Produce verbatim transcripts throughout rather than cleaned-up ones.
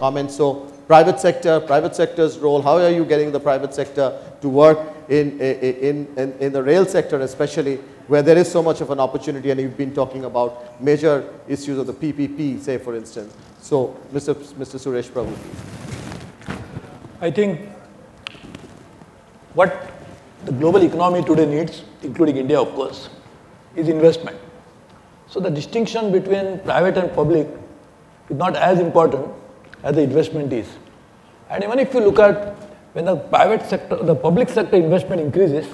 comment. So private sector, private sector's role, how are you getting the private sector to work in, in, in, in the rail sector especially, where there is so much of an opportunity, and you've been talking about major issues of the P P P, say for instance. So Mister Mister Suresh Prabhu, please. I think what the global economy today needs, including India of course, is investment. So the distinction between private and public is not as important as the investment is. And even if you look at when the private sector, the public sector investment increases,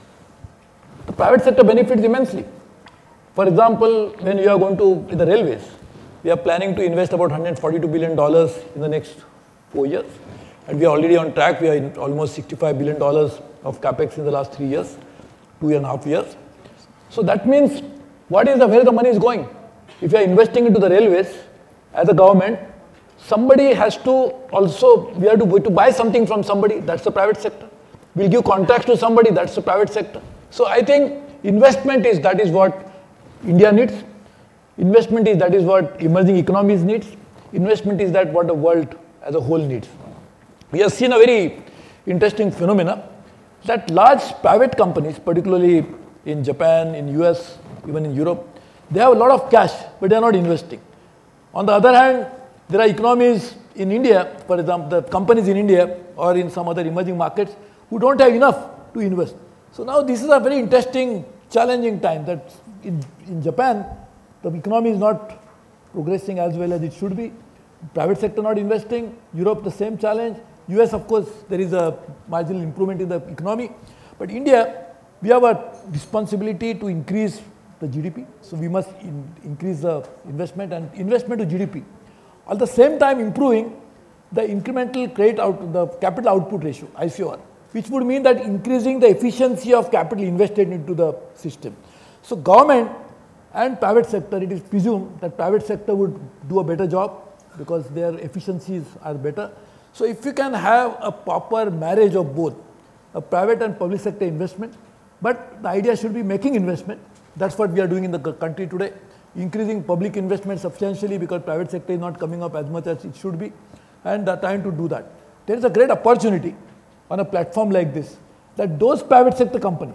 the private sector benefits immensely. For example, when we are going to, in the railways, we are planning to invest about one hundred forty-two billion dollars in the next four years. And we are already on track. We are in almost sixty-five billion dollars of capex in the last three years, two and a half years. So that means, what is the, where the money is going? If you are investing into the railways as a government, somebody has to also, we have to, to buy something from somebody, that's the private sector. We'll give contracts to somebody, that's the private sector. So I think investment is, that is what India needs. Investment is, that is what emerging economies needs. Investment is that what the world as a whole needs. We have seen a very interesting phenomena that large private companies, particularly in Japan, in U S, even in Europe, they have a lot of cash, but they are not investing. On the other hand, there are economies in India, for example, the companies in India or in some other emerging markets who don't have enough to invest. So now this is a very interesting, challenging time that in, in Japan, the economy is not progressing as well as it should be. Private sector not investing, Europe the same challenge. U S of course there is a marginal improvement in the economy. But India, we have a responsibility to increase the G D P. So we must in, increase the investment and investment to G D P. At the same time improving the incremental credit out, the capital output ratio, I C O R, which would mean that increasing the efficiency of capital invested into the system. So government and private sector, it is presumed that private sector would do a better job because their efficiencies are better. So if you can have a proper marriage of both, a private and public sector investment, but the idea should be making investment. That's what we are doing in the country today, increasing public investment substantially because private sector is not coming up as much as it should be, and are trying to do that. There is a great opportunity on a platform like this, that those private sector companies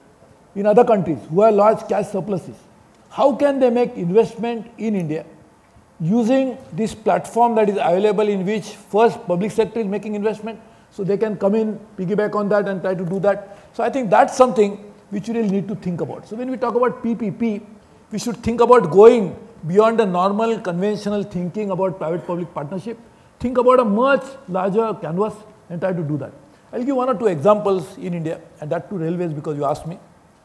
in other countries who have large cash surpluses, how can they make investment in India using this platform that is available in which first public sector is making investment, so they can come in, piggyback on that and try to do that. So I think that's something which we really need to think about. So when we talk about P P P, we should think about going beyond the normal conventional thinking about private-public partnership, think about a much larger canvas and try to do that. I'll give one or two examples in India, and that to railways because you asked me.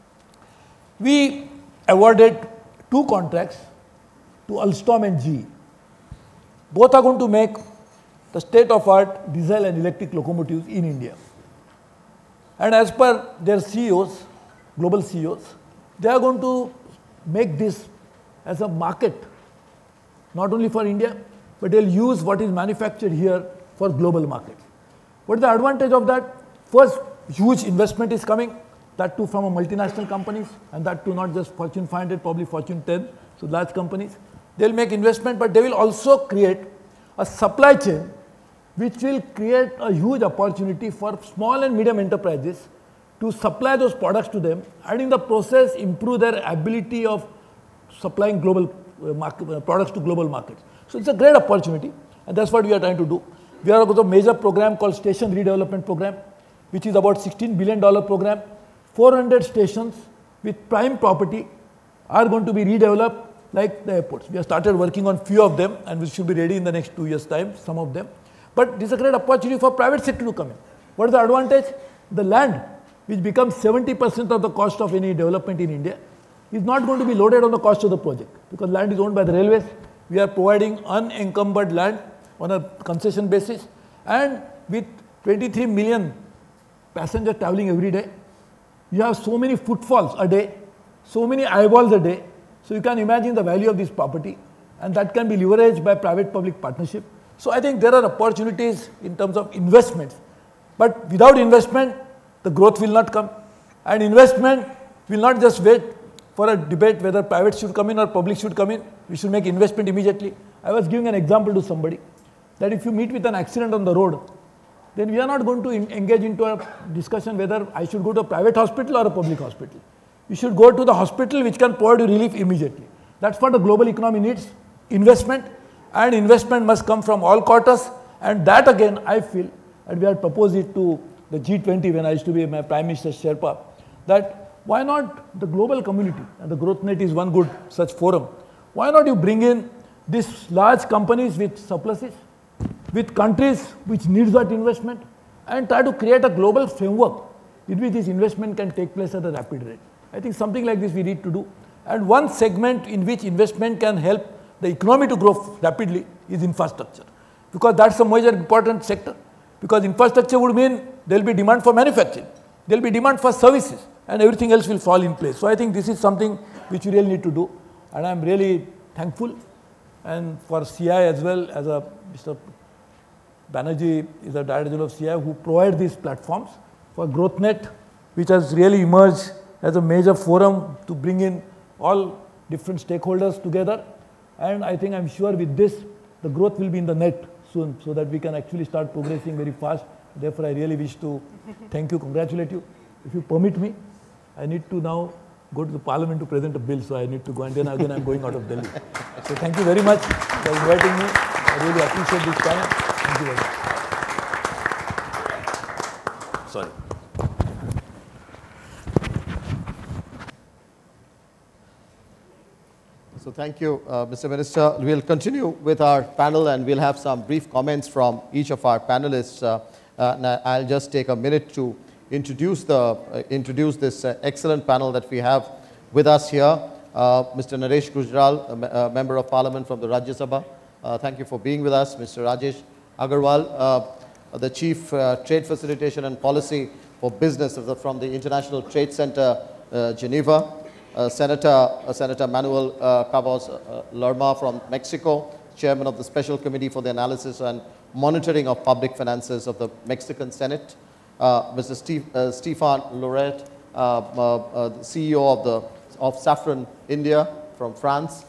We awarded two contracts to Alstom and G E. Both are going to make the state-of-art diesel and electric locomotives in India. And as per their C E Os, global C E Os, they are going to make this as a market, not only for India, but they'll use what is manufactured here for global markets. What is the advantage of that? First, huge investment is coming, that too from a multinational companies, and that too not just Fortune five hundred, probably Fortune ten, so large companies. They'll make investment, but they will also create a supply chain which will create a huge opportunity for small and medium enterprises to supply those products to them, and in the process improve their ability of supplying global uh, market, uh, products to global markets. So it's a great opportunity, and that's what we are trying to do. We are going to a major program called Station Redevelopment Program, which is about sixteen billion dollar program. four hundred stations with prime property are going to be redeveloped like the airports. We have started working on few of them, and we should be ready in the next two years' time, some of them. But this is a great opportunity for private sector to come in. What is the advantage? The land, which becomes seventy percent of the cost of any development in India, is not going to be loaded on the cost of the project because land is owned by the railways. We are providing unencumbered land on a concession basis, and with twenty-three million passengers traveling every day, you have so many footfalls a day, so many eyeballs a day. So you can imagine the value of this property, and that can be leveraged by private-public partnership. So I think there are opportunities in terms of investments, but without investment, the growth will not come, and investment will not just wait for a debate whether private should come in or public should come in. We should make investment immediately. I was giving an example to somebody. that if you meet with an accident on the road, then we are not going to in, engage into a discussion whether I should go to a private hospital or a public hospital. You should go to the hospital which can provide you relief immediately. That's what the global economy needs, investment, and investment must come from all quarters, and that again I feel, and we had proposed it to the G twenty when I used to be my Prime Minister's Sherpa, that why not the global community, and the GrowthNet is one good such forum, why not you bring in these large companies with surpluses, with countries which needs that investment, and try to create a global framework in which this investment can take place at a rapid rate. I think something like this we need to do. And one segment in which investment can help the economy to grow rapidly is infrastructure, because that's a major important sector. Because infrastructure would mean there will be demand for manufacturing, there will be demand for services, and everything else will fall in place. So I think this is something which we really need to do, and I am really thankful, and for C I as well, as a Mister Banerjee is a Director General of C I who provide these platforms for GrowthNet, which has really emerged as a major forum to bring in all different stakeholders together. And I think I'm sure with this, the growth will be in the net soon, so that we can actually start progressing very fast. Therefore, I really wish to thank you, congratulate you. If you permit me, I need to now go to the Parliament to present a bill, so I need to go, and then again I'm going out of Delhi. So thank you very much for inviting me. I really appreciate this time. Thank you very much. Sorry. So thank you, uh, Mister Minister. We'll continue with our panel, and we'll have some brief comments from each of our panelists. Uh, uh, and I'll just take a minute to introduce, the, uh, introduce this uh, excellent panel that we have with us here. Uh, Mister Naresh Gujral, a, me a Member of Parliament from the Rajya Sabha. Uh, thank you for being with us. Mister Rajesh AGGARWAL, uh, the Chief uh, Trade Facilitation and Policy for Business of the, from the International Trade Center, uh, Geneva. Uh, Senator, uh, Senator Manuel uh, CAVAZOS uh, LERMA from Mexico, Chairman of the Special Committee for the Analysis and Monitoring of Public Finances of the Mexican Senate. Uh, Mister Steve, uh, Stephane LAURET, uh, uh, uh, the C E O of, the, of Safran India from France.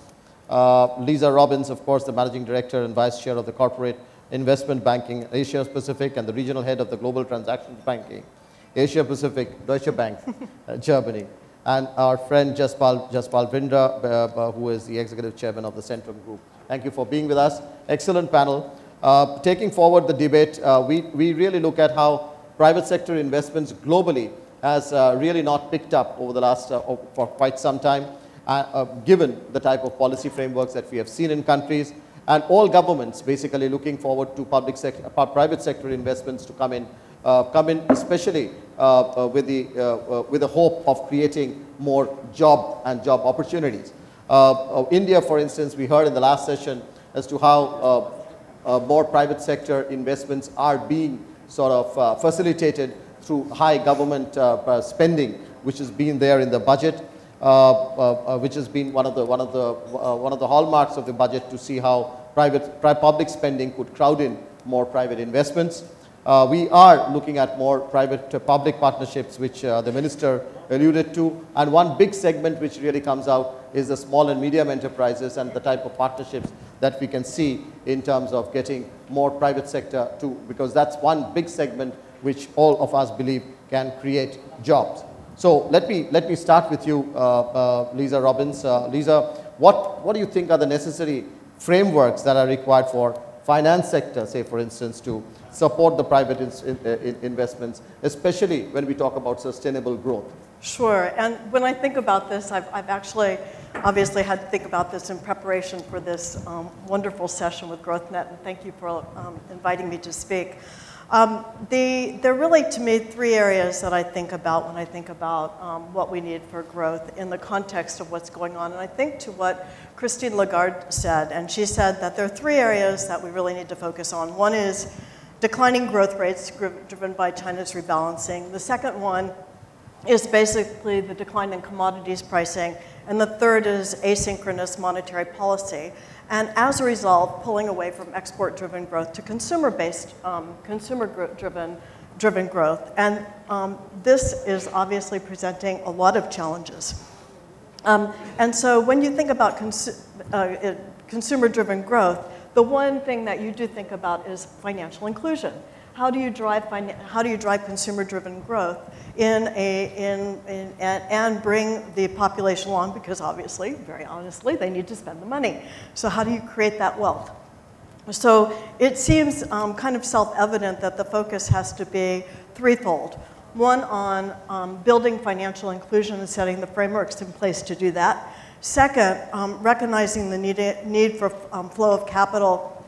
Uh, Lisa Robbins, of course, the Managing Director and Vice Chair of the Corporate Investment Banking Asia Pacific and the Regional Head of the Global Transactions Banking Asia Pacific, Deutsche Bank, uh, Germany. And our friend JASPAL, JASPAL BINDRA, uh, uh, who is the Executive Chairman of the Centrum Group. Thank you for being with us. Excellent panel. Uh, taking forward the debate, uh, we, we really look at how private sector investments globally has uh, really not picked up over the last, uh, for quite some time, uh, uh, given the type of policy frameworks that we have seen in countries, and all governments basically looking forward to public sector, uh, private sector investments to come in, uh, come in especially Uh, uh, with, the, uh, uh, with the hope of creating more job and job opportunities. Uh, uh, India, for instance, we heard in the last session as to how uh, uh, more private sector investments are being sort of uh, facilitated through high government uh, uh, spending, which has been there in the budget, uh, uh, uh, which has been one of the one of the uh, one of the hallmarks of the budget, to see how private public spending could crowd in more private investments. Uh, we are looking at more private-public uh, partnerships, which uh, the Minister alluded to. And one big segment which really comes out is the small and medium enterprises and the type of partnerships that we can see in terms of getting more private sector too, because that's one big segment which all of us believe can create jobs. So let me, let me start with you, uh, uh, Lisa Robbins. Uh, Lisa, what, what do you think are the necessary frameworks that are required for finance sector, say for instance, to support the private in, in, investments, especially when we talk about sustainable growth? Sure, and when I think about this, I've, I've actually obviously had to think about this in preparation for this um, wonderful session with GrowthNet, and thank you for um, inviting me to speak. Um, the, there are really, to me, three areas that I think about when I think about um, what we need for growth in the context of what's going on. And I think to what Christine Lagarde said, and she said that there are three areas that we really need to focus on. One is declining growth rates driven by China's rebalancing. The second one is basically the decline in commodities pricing. And the third is asynchronous monetary policy. And as a result, pulling away from export-driven growth to consumer-based, um, consumer-driven driven growth. And um, this is obviously presenting a lot of challenges. Um, and so when you think about cons uh, consumer-driven growth, the one thing that you do think about is financial inclusion. How do you drive, how do you drive consumer-driven growth in a, in, in, and, and bring the population along? Because obviously, very honestly, they need to spend the money. So how do you create that wealth? So it seems um, kind of self-evident that the focus has to be threefold. One on um, building financial inclusion and setting the frameworks in place to do that. Second, um, recognizing the need, need for um, flow of capital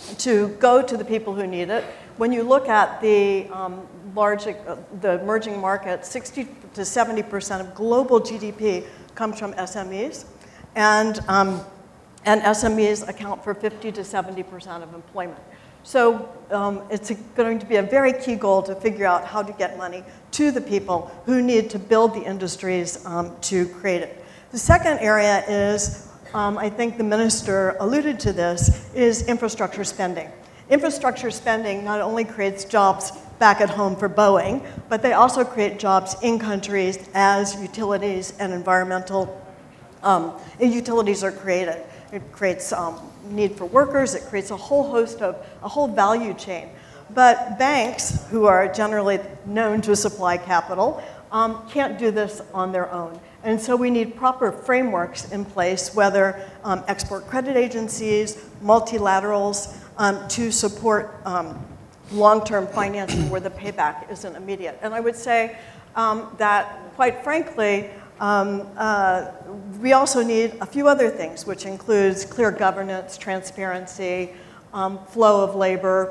to go to the people who need it. When you look at the um, large, uh, the emerging markets, sixty to seventy percent of global G D P comes from S M Es, and um, and S M Es account for fifty to seventy percent of employment. So um, it's a, going to be a very key goal to figure out how to get money to the people who need to build the industries um, to create it. The second area is, um, I think the minister alluded to this, is infrastructure spending. Infrastructure spending not only creates jobs back at home for Boeing, but they also create jobs in countries as utilities and environmental um, utilities are created. It creates um, need for workers, it creates a whole host of, a whole value chain. But banks, who are generally known to supply capital, um, can't do this on their own. And so we need proper frameworks in place, whether um, export credit agencies, multilaterals, um, to support um, long-term financing where the payback isn't immediate. And I would say um, that, quite frankly, Um, uh, we also need a few other things, which includes clear governance, transparency, um, flow of labor,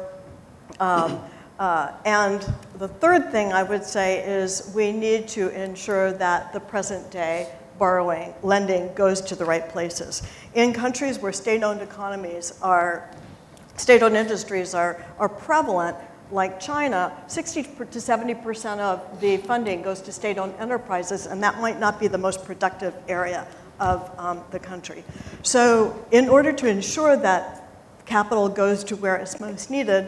um, uh, and the third thing I would say is we need to ensure that the present day borrowing, lending goes to the right places. In countries where state-owned economies are, state-owned industries are, are prevalent, like China, sixty to seventy percent of the funding goes to state-owned enterprises, and that might not be the most productive area of um, the country. So in order to ensure that capital goes to where it's most needed,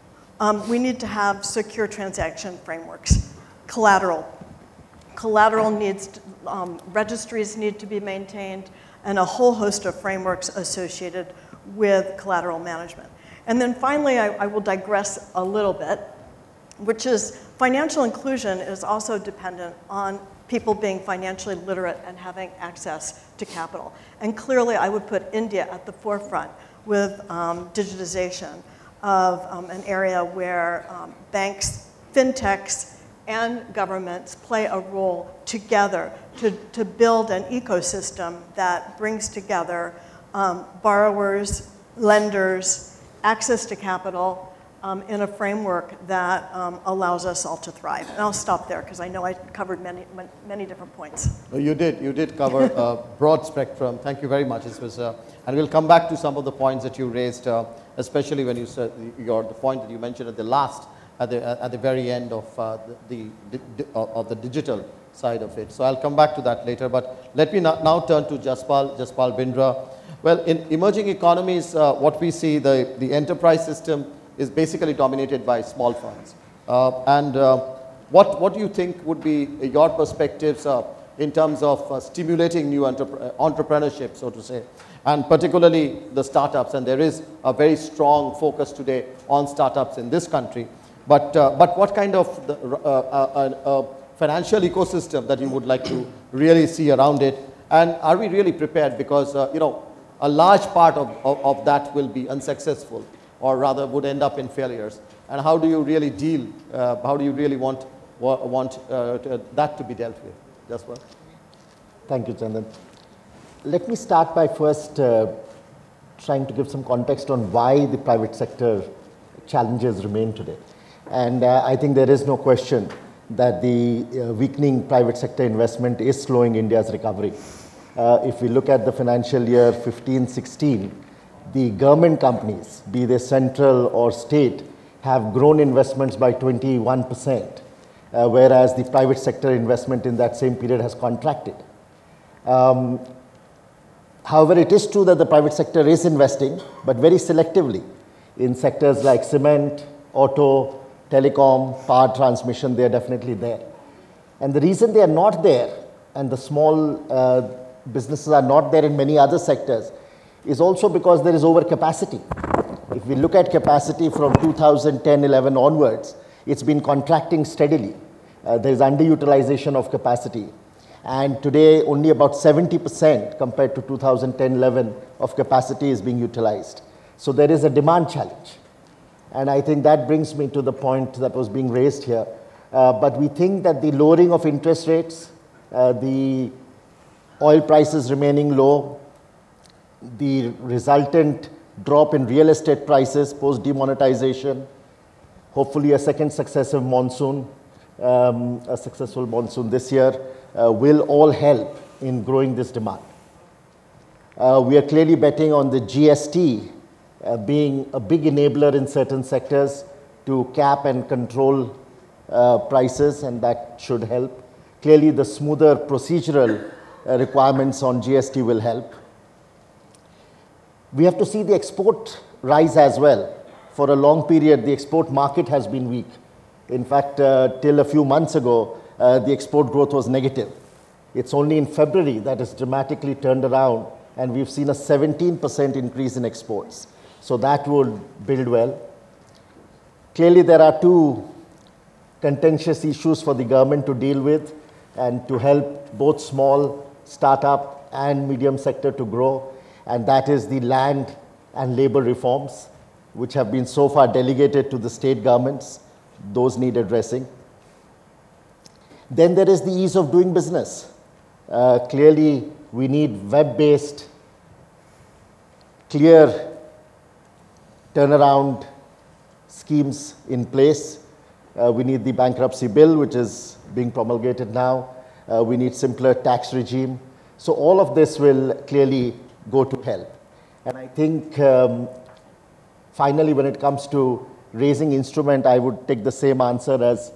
um, we need to have secure transaction frameworks. Collateral. Collateral needs, to, um, registries need to be maintained, and a whole host of frameworks associated with collateral management. And then finally, I, I will digress a little bit, which is financial inclusion is also dependent on people being financially literate and having access to capital. And clearly, I would put India at the forefront with um, digitization of um, an area where um, banks, fintechs, and governments play a role together to, to build an ecosystem that brings together um, borrowers, lenders, access to capital um, in a framework that um, allows us all to thrive. And I'll stop there because I know I covered many, many different points. No, you did. You did cover a broad spectrum. Thank you very much. This was, uh, and we'll come back to some of the points that you raised, uh, especially when you said your the point that you mentioned at the last, at the at the very end of uh, the, the, the of the digital side of it. So I'll come back to that later. But let me now, now turn to JASPAL, JASPAL BINDRA. Well, in emerging economies, uh, what we see, the, the enterprise system is basically dominated by small firms. Uh, and uh, what, what do you think would be your perspectives uh, in terms of uh, stimulating new entrep entrepreneurship, so to say, and particularly the startups? And there is a very strong focus today on startups in this country. But, uh, but what kind of the, uh, uh, uh, uh, financial ecosystem that you would like to really see around it? And are we really prepared? Because, uh, you know, a large part of, of, of that will be unsuccessful, or rather would end up in failures. And how do you really deal, uh, how do you really want, want uh, to, that to be dealt with? Jasper? Thank you, Chandan. Let me start by first uh, trying to give some context on why the private sector challenges remain today. And uh, I think there is no question that the uh, weakening private sector investment is slowing India's recovery. Uh, if we look at the financial year fifteen sixteen, the government companies, be they central or state, have grown investments by twenty-one percent, uh, whereas the private sector investment in that same period has contracted. Um, however, it is true that the private sector is investing, but very selectively in sectors like cement, auto, telecom, power transmission. They are definitely there. And the reason they are not there, and the small uh, businesses are not there in many other sectors, is also because there is overcapacity. if we look at capacity from two thousand ten eleven onwards, it's been contracting steadily. Uh, there is underutilization of capacity. And today, only about seventy percent compared to two thousand ten eleven of capacity is being utilized. So there is a demand challenge. And I think that brings me to the point that was being raised here. Uh, but we think that the lowering of interest rates, uh, the oil prices remaining low, the resultant drop in real estate prices post demonetization, hopefully a second successive monsoon, um, a successful monsoon this year, uh, will all help in growing this demand. Uh, we are clearly betting on the G S T uh, being a big enabler in certain sectors to cap and control uh, prices, and that should help. Clearly, the smoother procedural uh, requirements on G S T will help. We have to see the export rise as well. For a long period, the export market has been weak. In fact, uh, till a few months ago, uh, the export growth was negative. It's only in February that it's dramatically turned around, and we've seen a seventeen percent increase in exports. So that would build well. Clearly, there are two contentious issues for the government to deal with and to help both small, startup, and medium sector to grow, and that is the land and labor reforms, which have been so far delegated to the state governments. Those need addressing. Then there is the ease of doing business. Uh, clearly, we need web-based, clear turnaround schemes in place. Uh, we need the bankruptcy bill, which is being promulgated now. Uh, we need simpler tax regime. So all of this will clearly go to help. And I think um, finally, when it comes to raising instrument, I would take the same answer as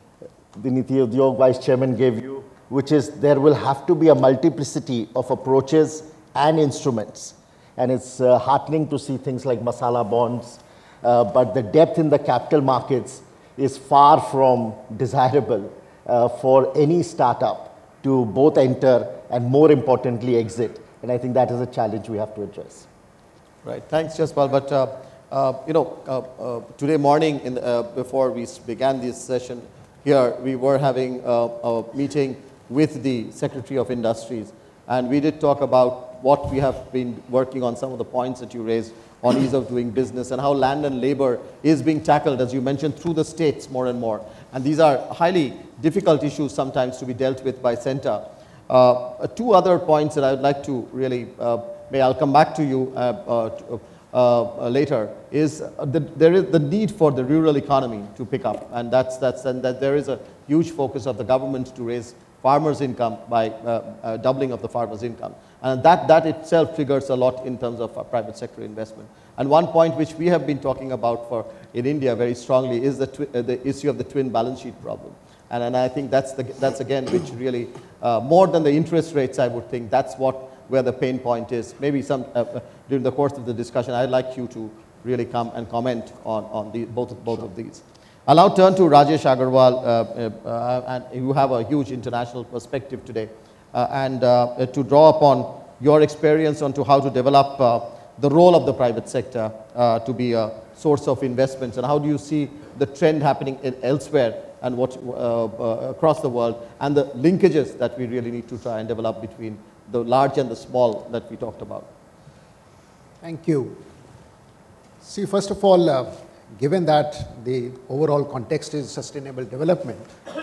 the Niti Udyog Vice Chairman gave you, which is there will have to be a multiplicity of approaches and instruments. And it's uh, heartening to see things like masala bonds, uh, but the depth in the capital markets is far from desirable uh, for any startup to both enter and, more importantly, exit. And I think that is a challenge we have to address. Right. Thanks, Jaspal. But uh, uh, you know, uh, uh, today morning, in the, uh, before we began this session here, we were having uh, a meeting with the Secretary of Industries, and we did talk about what we have been working on, some of the points that you raised on ease of doing business and how land and labor is being tackled, as you mentioned, through the states more and more. And these are highly difficult issues sometimes to be dealt with by center. Uh, two other points that I would like to really, uh, may I'll come back to you uh, uh, to, uh, uh, later, is the, there is the need for the rural economy to pick up, and that's, that's, and that there is a huge focus of the government to raise farmers' income by uh, uh, doubling of the farmers' income. And that, that itself triggers a lot in terms of uh, private sector investment. And one point which we have been talking about for in India very strongly is the, twi uh, the issue of the twin balance sheet problem. And, and I think that's, the, that's again which really, uh, more than the interest rates, I would think, that's what, where the pain point is. Maybe some, uh, uh, during the course of the discussion, I'd like you to really come and comment on, on the, both, of, both sure. of these. I'll now turn to Rajesh Aggarwal, uh, uh, and you have a huge international perspective today, uh, and uh, to draw upon your experience onto how to develop uh, the role of the private sector uh, to be a source of investments, and how do you see the trend happening in elsewhere and what uh, uh, across the world, and the linkages that we really need to try and develop between the large and the small that we talked about. Thank you. See, first of all, uh, given that the overall context is sustainable development,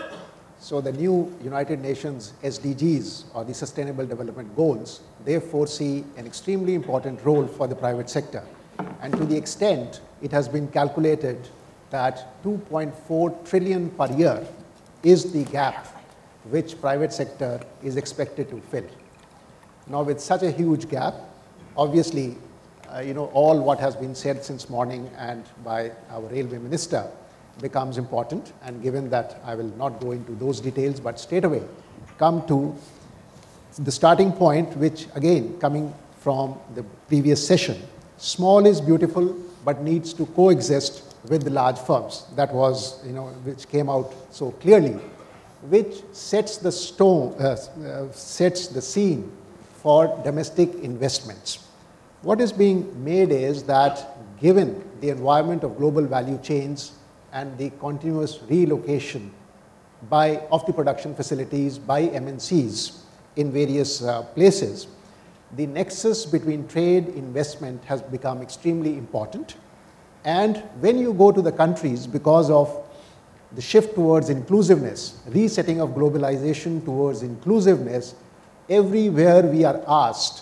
so the new United Nations S D Gs, or the Sustainable Development Goals, they foresee an extremely important role for the private sector. And to the extent it has been calculated that two point four trillion per year is the gap which private sector is expected to fill. Now, with such a huge gap, obviously, Uh, you know, all what has been said since morning and by our railway minister becomes important, and given that I will not go into those details, but straight away come to the starting point, which again, coming from the previous session, small is beautiful, but needs to coexist with the large firms. That was, you know, which came out so clearly, which sets the stone, uh, uh, sets the scene for domestic investments. What is being made is that given the environment of global value chains and the continuous relocation by, of the production facilities by M N Cs in various uh, places, the nexus between trade investment has become extremely important. And when you go to the countries, because of the shift towards inclusiveness, resetting of globalization towards inclusiveness, everywhere we are asked,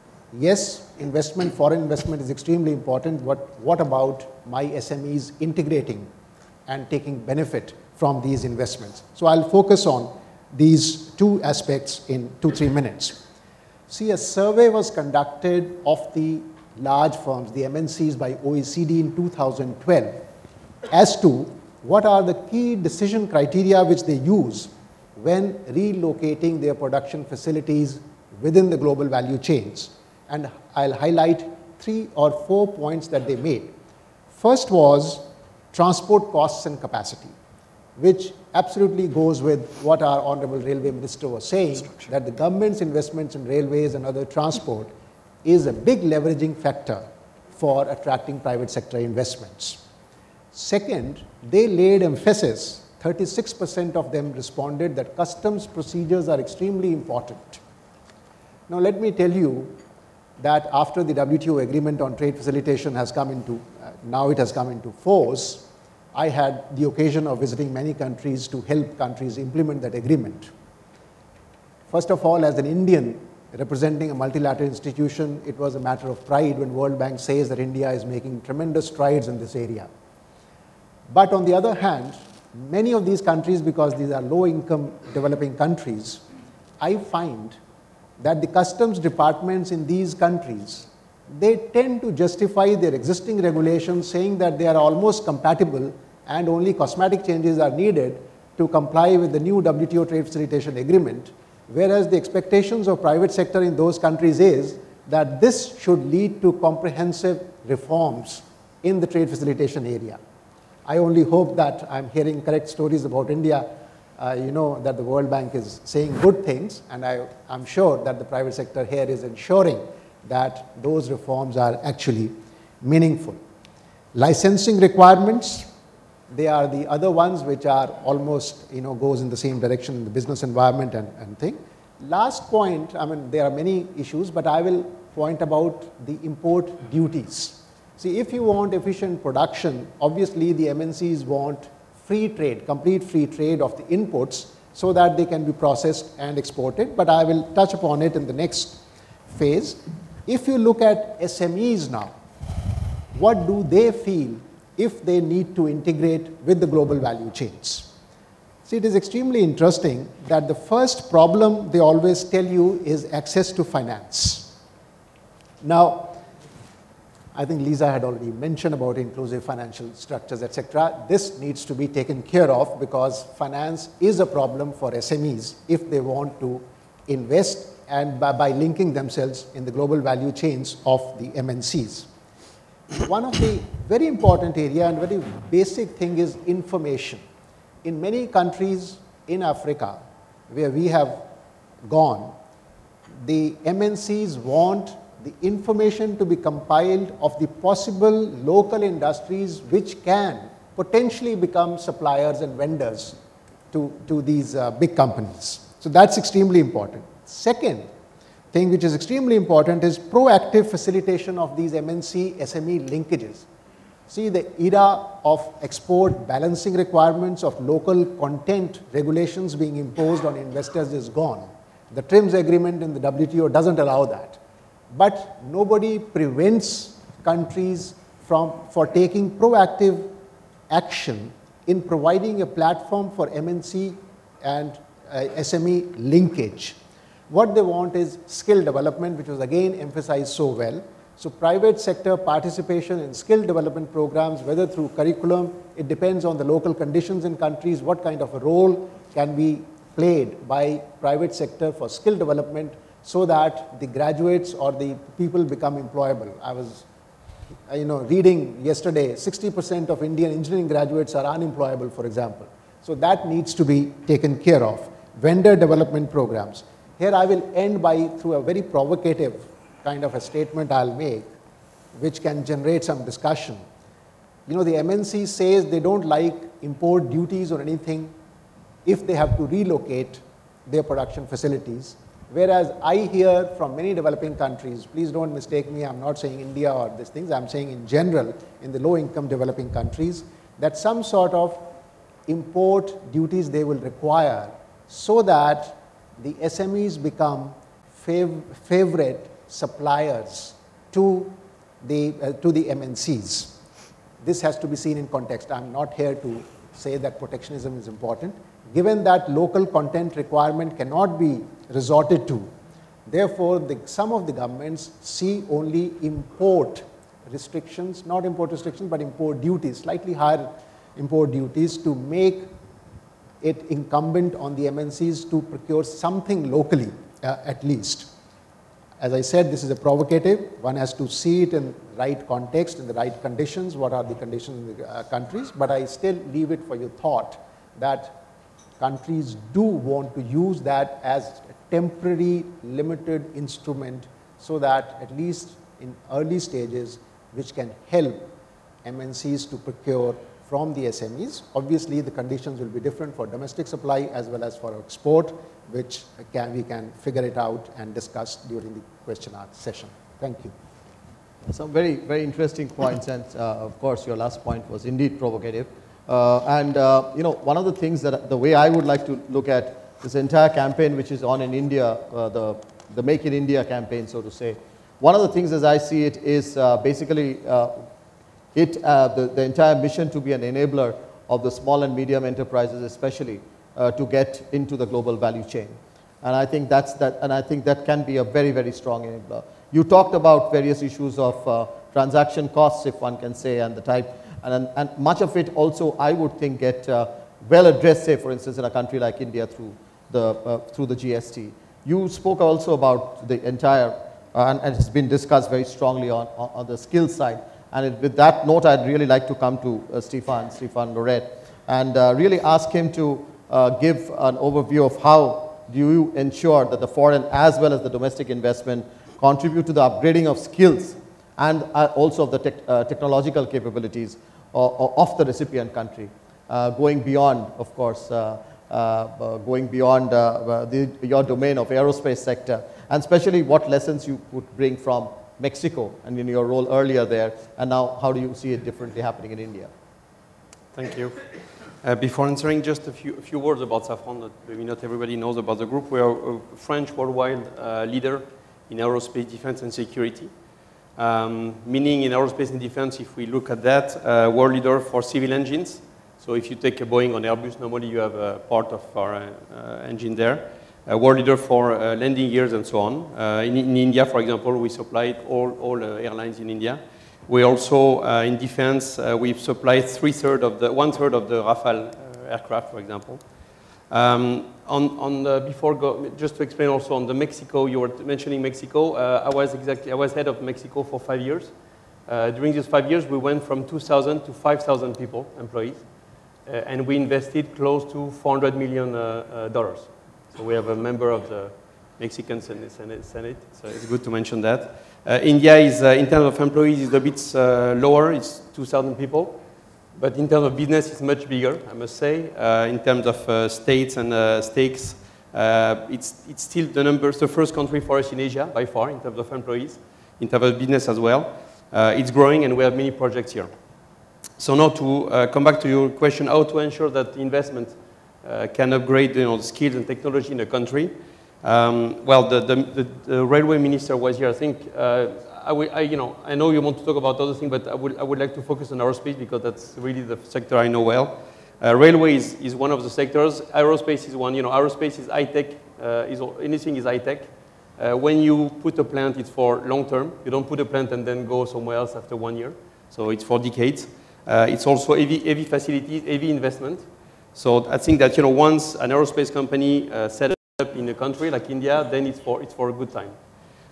yes, investment, foreign investment is extremely important, but what about my S M Es integrating and taking benefit from these investments? So I'll focus on these two aspects in two, three minutes. See, a survey was conducted of the large firms, the M N Cs, by O E C D in two thousand twelve as to what are the key decision criteria which they use when relocating their production facilities within the global value chains. And I'll highlight three or four points that they made. First was transport costs and capacity, which absolutely goes with what our Honorable Railway Minister was saying, that the government's investments in railways and other transport is a big leveraging factor for attracting private sector investments. Second, they laid emphasis, thirty-six percent of them responded that customs procedures are extremely important. Now let me tell you that after the W T O agreement on trade facilitation has come into, uh, now it has come into force, I had the occasion of visiting many countries to help countries implement that agreement. First of all, as an Indian representing a multilateral institution, it was a matter of pride when World Bank says that India is making tremendous strides in this area. But on the other hand, many of these countries, because these are low-income developing countries, I find that the customs departments in these countries, they tend to justify their existing regulations saying that they are almost compatible and only cosmetic changes are needed to comply with the new W T O trade facilitation agreement, whereas the expectations of private sector in those countries is that this should lead to comprehensive reforms in the trade facilitation area. I only hope that I'm hearing correct stories about India, uh, you know, that the World Bank is saying good things, and I, I'm sure that the private sector here is ensuring that those reforms are actually meaningful. Licensing requirements, they are the other ones which are almost, you know, goes in the same direction in the business environment and, and thing. Last point, I mean, there are many issues, but I will point about the import duties. See, if you want efficient production, obviously the M N Cs want free trade, complete free trade of the inputs so that they can be processed and exported, but I will touch upon it in the next phase. If you look at S M Es now, what do they feel if they need to integrate with the global value chains? See, it is extremely interesting that the first problem they always tell you is access to finance. Now, I think Lisa had already mentioned about inclusive financial structures, et cetera. This needs to be taken care of because finance is a problem for S M Es if they want to invest and by, by linking themselves in the global value chains of the M N Cs. One of the very important area and very basic thing is information. In many countries in Africa where we have gone, the M N Cs want the information to be compiled of the possible local industries which can potentially become suppliers and vendors to, to these uh, big companies. So that's extremely important. Second thing which is extremely important is proactive facilitation of these M N C S M E linkages. See, the era of export balancing requirements of local content regulations being imposed on investors is gone. The TRIMS agreement in the W T O doesn't allow that. But nobody prevents countries from, for taking proactive action in providing a platform for M N C and uh, S M E linkage. What they want is skill development, which was again emphasized so well. So private sector participation in skill development programs, whether through curriculum, it depends on the local conditions in countries, what kind of a role can be played by private sector for skill development so that the graduates or the people become employable. I was you know, reading yesterday, sixty percent of Indian engineering graduates are unemployable, for example. So that needs to be taken care of. Vendor development programs. Here I will end by, through a very provocative kind of a statement I'll make, which can generate some discussion. You know, the M N C says they don't like import duties or anything if they have to relocate their production facilities. Whereas I hear from many developing countries, please don't mistake me, I'm not saying India or these things, I'm saying in general, in the low-income developing countries, that some sort of import duties they will require so that the S M Es become fav favorite suppliers to the, uh, to the M N Cs. This has to be seen in context. I'm not here to say that protectionism is important. Given that local content requirement cannot be resorted to, therefore, the, some of the governments see only import restrictions, not import restrictions, but import duties, slightly higher import duties to make it incumbent on the M N Cs to procure something locally, uh, at least. As I said, this is a provocative. One has to see it in the right context, in the right conditions, what are the conditions in the uh, countries, but I still leave it for your thought that countries do want to use that as a temporary, limited instrument so that at least in early stages, which can help M N Cs to procure from the S M Es. Obviously, the conditions will be different for domestic supply as well as for export, which can, we can figure it out and discuss during the question answer session. Thank you. Some very, very interesting points, and uh, of course, your last point was indeed provocative. Uh, and uh, you know, one of the things that the way I would like to look at this entire campaign, which is on in India, uh, the the Make in India campaign, so to say. One of the things, as I see it, is uh, basically uh, it uh, the, the entire mission to be an enabler of the small and medium enterprises, especially uh, to get into the global value chain. And I think that's that, and I think that can be a very, very strong enabler. You talked about various issues of uh, transaction costs, if one can say, and the type, and, and much of it also, I would think, get uh, well addressed, say, for instance, in a country like India through the, uh, through the G S T. You spoke also about the entire, uh, and, and it's been discussed very strongly on, on, on the skills side. And it, with that note, I'd really like to come to uh, Stephane, Stephane LAURET, and uh, really ask him to uh, give an overview of how do you ensure that the foreign as well as the domestic investment contribute to the upgrading of skills and uh, also of the tech, uh, technological capabilities of, of the recipient country, uh, going beyond, of course, uh, uh, uh, going beyond uh, the, your domain of aerospace sector, and especially what lessons you would bring from Mexico and in your role earlier there, and now how do you see it differently happening in India? Thank you. Uh, before answering, just a few, a few words about Safran that maybe not everybody knows about the group. We are a French worldwide uh, leader in aerospace, defense, and security. Um, meaning in aerospace and defense, if we look at that, uh, world leader for civil engines. So if you take a Boeing or Airbus, normally you have a part of our uh, engine there. A world leader for uh, landing gears and so on. Uh, in, in India, for example, we supplied all, all uh, airlines in India. We also, uh, in defense, uh, we've supplied three-thirds of the, one-third of the Rafale uh, aircraft, for example. Um, on, on the, before go, just to explain also on the Mexico, you were mentioning Mexico. Uh, I was exactly, I was head of Mexico for five years. Uh, during these five years, we went from two thousand to five thousand people, employees, uh, and we invested close to four hundred million dollars. Uh, uh, dollars. So we have a member of the Mexican Senate, Senate so it's good to mention that. Uh, India is, uh, in terms of employees, is a bit uh, lower, it's two thousand people. But in terms of business, it's much bigger, I must say. Uh, in terms of uh, states and uh, stakes, uh, it's, it's still the numbers, the first country for us in Asia, by far, in terms of employees, in terms of business as well. Uh, it's growing, and we have many projects here. So now to uh, come back to your question, how to ensure that investment uh, can upgrade, you know, the skills and technology in a country. Um, well, the, the, the, the railway minister was here, I think. Uh, I, will, I, you know, I know you want to talk about other things, but I would, I would like to focus on aerospace because that's really the sector I know well. Uh, railway is, is one of the sectors. Aerospace is one. You know, aerospace is high-tech. Uh, is, anything is high-tech. Uh, when you put a plant, it's for long-term. You don't put a plant and then go somewhere else after one year. So it's for decades. Uh, it's also heavy, heavy facilities, heavy investment. So I think that, you know, once an aerospace company uh, set up in a country like India, then it's for, it's for a good time.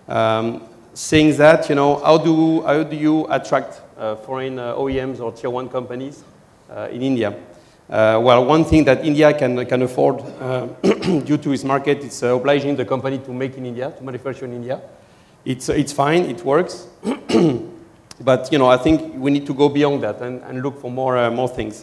Um, saying that, you know, how do, how do you attract uh, foreign uh, O E Ms or tier one companies uh, in India? Uh, well, one thing that India can, can afford uh, due to its market is uh, obliging the company to make in India, to manufacture in India. It's, it's fine, it works. But you know, I think we need to go beyond that and, and look for more, uh, more things.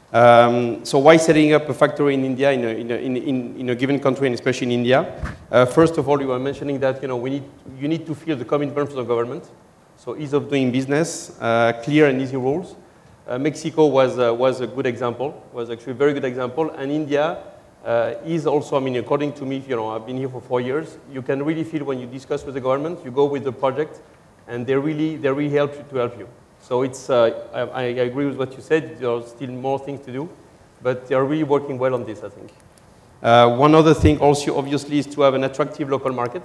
Um, so why setting up a factory in India, in a, in a, in, in, in a given country, and especially in India? Uh, first of all, you were mentioning that you know, we need, you need to feel the commitment from the government. So ease of doing business, uh, clear and easy rules. Uh, Mexico was, uh, was a good example, was actually a very good example. And India uh, is also, I mean, according to me, you know, I've been here for four years, you can really feel when you discuss with the government, you go with the project, and they really, they really help you to help you. So it's, uh, I, I agree with what you said, there are still more things to do, but they are really working well on this, I think. Uh, one other thing also, obviously, is to have an attractive local market.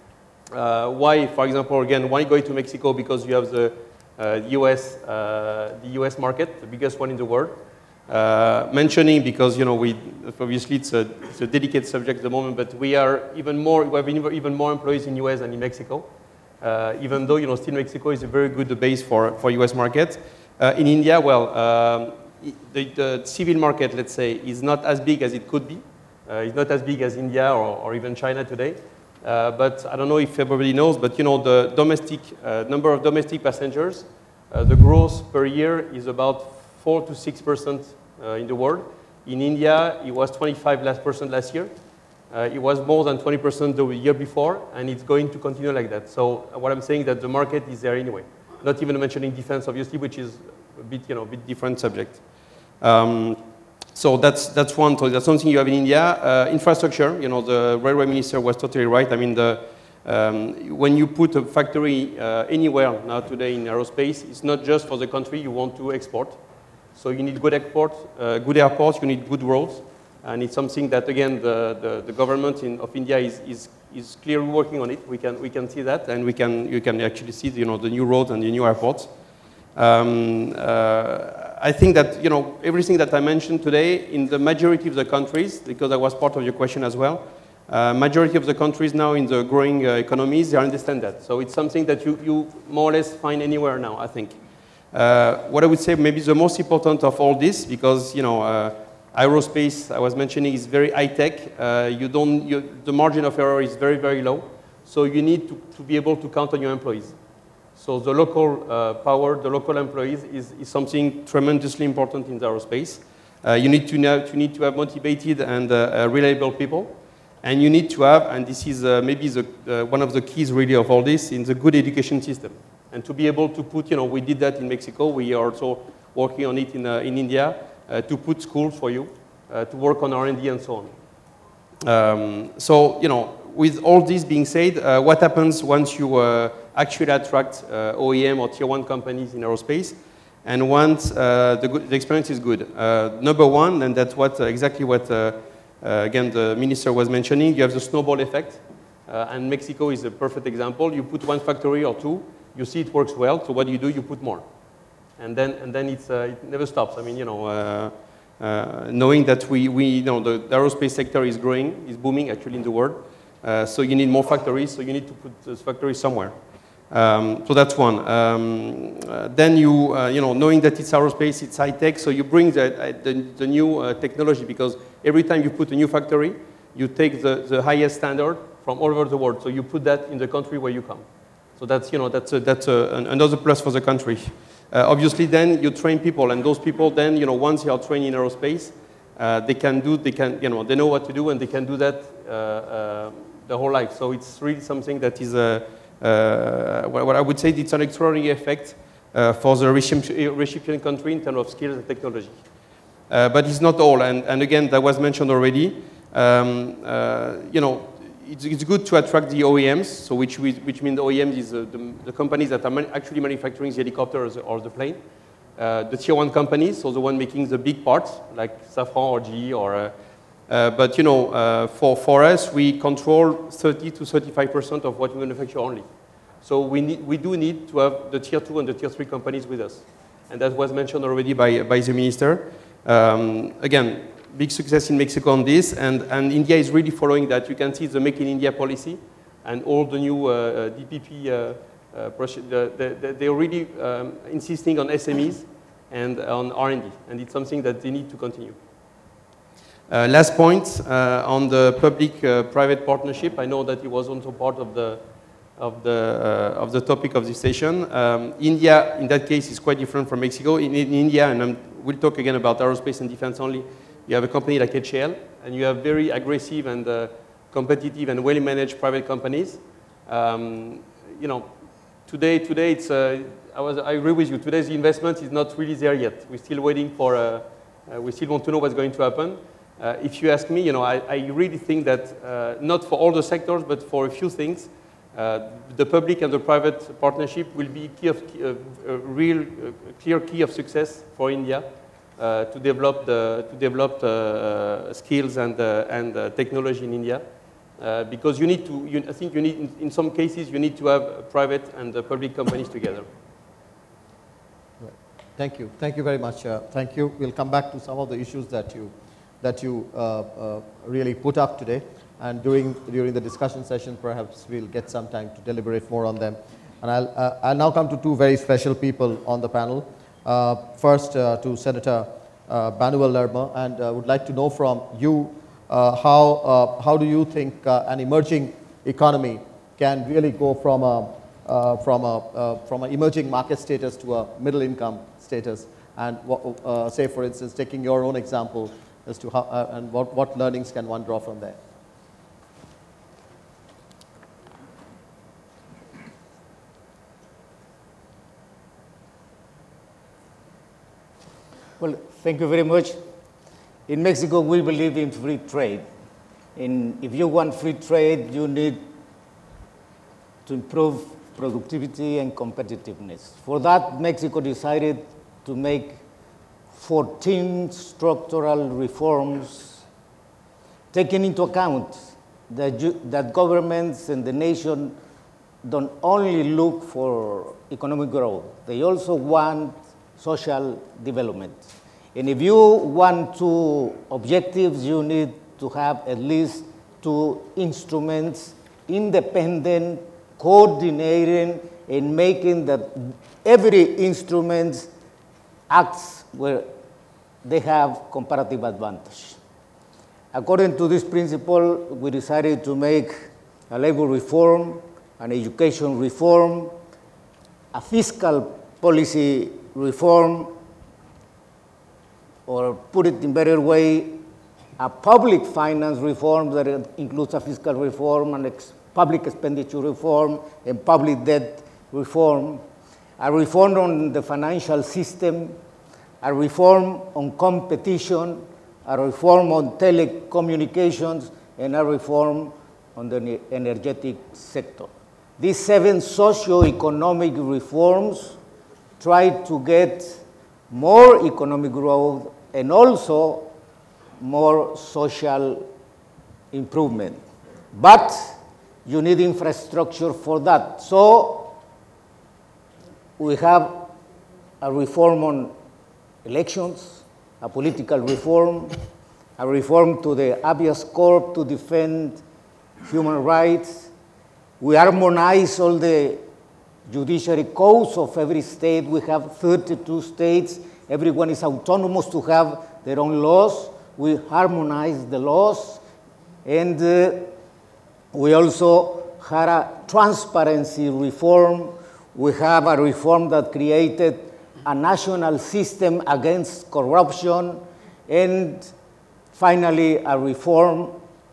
Uh, why, for example, again, why go to Mexico? Because you have the uh, U S, uh, the U S market, the biggest one in the world. Uh, mentioning because, you know, we, obviously it's a, it's a delicate subject at the moment, but we are even more, we have even more employees in U S than in Mexico. Uh, even though, you know, still Mexico is a very good base for, for U S market. Uh, in India, well, um, the, the civil market, let's say, is not as big as it could be. Uh, it's not as big as India or, or even China today. Uh, but I don't know if everybody knows, but, you know, the domestic, uh, number of domestic passengers, uh, the growth per year is about four to six percent uh, in the world. In India, it was twenty-five percent last year. Uh, it was more than twenty percent the year before, and it's going to continue like that. So uh, what I'm saying is that the market is there anyway. Not even mentioning defense, obviously, which is a bit, you know, a bit different subject. Um, so that's, that's one, so that's something you have in India. Uh, infrastructure, you know, the railway minister was totally right. I mean, the, um, when you put a factory uh, anywhere now today in aerospace, it's not just for the country you want to export. So you need good export, uh, good airports, you need good roads. And it's something that, again, the, the, the government in, of India is, is, is clearly working on it. We can, we can see that, and we can, you can actually see, you know, the new roads and the new airports. Um, uh, I think that, you know, everything that I mentioned today, in the majority of the countries, because that was part of your question as well, uh, majority of the countries now in the growing uh, economies, they understand that. So it's something that you, you more or less find anywhere now, I think. Uh, what I would say maybe the most important of all this, because, you know, uh, aerospace, I was mentioning, is very high-tech. Uh, you don't, you, the margin of error is very, very low. So you need to, to be able to count on your employees. So the local uh, power, the local employees is, is something tremendously important in the aerospace. Uh, you, need to know, you need to have motivated and uh, uh, reliable people. And you need to have, and this is uh, maybe the, uh, one of the keys really of all this, in the good education system. And to be able to put, you know, we did that in Mexico. We are also working on it in, uh, in India. Uh, to put schools for you, uh, to work on R and D and so on. Um, so, you know, with all this being said, uh, what happens once you uh, actually attract uh, O E M or tier one companies in aerospace, and once uh, the, good, the experience is good? Uh, number one, and that's what, uh, exactly what, uh, uh, again, the minister was mentioning, you have the snowball effect, uh, and Mexico is a perfect example. You put one factory or two, you see it works well, so what do you do? You put more. And then, and then it's, uh, it never stops. I mean, you know, uh, uh, knowing that we, we, you know, the, the aerospace sector is growing, is booming actually in the world. Uh, so you need more factories, so you need to put those factories somewhere. Um, so that's one. Um, uh, then you, uh, you know, knowing that it's aerospace, it's high tech, so you bring the, the, the new uh, technology, because every time you put a new factory, you take the, the highest standard from all over the world. So you put that in the country where you come. So that's, you know, that's, a, that's a, another plus for the country. Uh, obviously, then you train people, and those people then, you know, once you are trained in aerospace, uh, they can do, they can, you know, they know what to do, and they can do that uh, uh, the whole life. So it's really something that is, a, uh, what I would say, it's an extraordinary effect uh, for the recipient country in terms of skills and technology. Uh, but it's not all, and, and again, that was mentioned already. Um, uh, you know, It's, it's good to attract the O E Ms, so which, we, which means the O E Ms is uh, the, the companies that are man actually manufacturing the helicopters or the plane. Uh, the tier one companies, so the one making the big parts, like Safran or G E, or, uh, uh, but you know, uh, for, for us, we control thirty to thirty-five percent of what we manufacture only. So we, need, we do need to have the tier two and the tier three companies with us. And that was mentioned already by, by the minister. Um, again, big success in Mexico on this, and, and India is really following that. You can see the Make in India policy and all the new uh, D P P, uh, uh, the, the, the, they're really um, insisting on S M Es and on R and D, and it's something that they need to continue. Uh, last point, uh, on the public-private uh, partnership, I know that it was also part of the, of the, uh, of the topic of this session. Um, India, in that case, is quite different from Mexico. In, in India, and I'm, we'll talk again about aerospace and defense only, you have a company like H L, and you have very aggressive and uh, competitive and well-managed private companies. Um, you know, today, today it's, uh, I, was, I agree with you, today's investment is not really there yet. We're still waiting for, uh, uh, we still want to know what's going to happen. Uh, if you ask me, you know, I, I really think that, uh, not for all the sectors, but for a few things, uh, the public and the private partnership will be key of, uh, a real uh, clear key of success for India uh, to develop, the, to develop uh, skills and, uh, and uh, technology in India. Uh, because you need to, you, I think you need, in, in some cases, you need to have private and uh, public companies together. Right. Thank you. Thank you very much. Uh, thank you. We'll come back to some of the issues that you, that you uh, uh, really put up today. And during, during the discussion session, perhaps we'll get some time to deliberate more on them. And I'll, uh, I'll now come to two very special people on the panel. Uh, first, uh, to Senator uh, Manuel LERMA, and uh, would like to know from you, Uh, how, uh, how do you think uh, an emerging economy can really go from a, uh, from a, uh, from an emerging market status to a middle income status? And uh, say, for instance, taking your own example as to how, uh, and what, what learnings can one draw from there? Well, thank you very much. In Mexico, we believe in free trade. And if you want free trade, you need to improve productivity and competitiveness. For that, Mexico decided to make fourteen structural reforms, taking into account that, you, that governments and the nation don't only look for economic growth, they also want social development. And if you want two objectives, you need to have at least two instruments, independent, coordinating, and making that every instrument acts where they have comparative advantage. According to this principle, we decided to make a labor reform, an education reform, a fiscal policy reform, or put it in a better way, a public finance reform that includes a fiscal reform, and ex public expenditure reform, and public debt reform, a reform on the financial system, a reform on competition, a reform on telecommunications, and a reform on the energetic sector. These seven socio-economic reforms try to get more economic growth and also more social improvement. But you need infrastructure for that. So we have a reform on elections, a political reform, a reform to the habeas corpus to defend human rights. We harmonize all the judiciary codes of every state. We have thirty-two states. Everyone is autonomous to have their own laws. We harmonize the laws. And uh, we also had a transparency reform. We have a reform that created a national system against corruption. And finally, a reform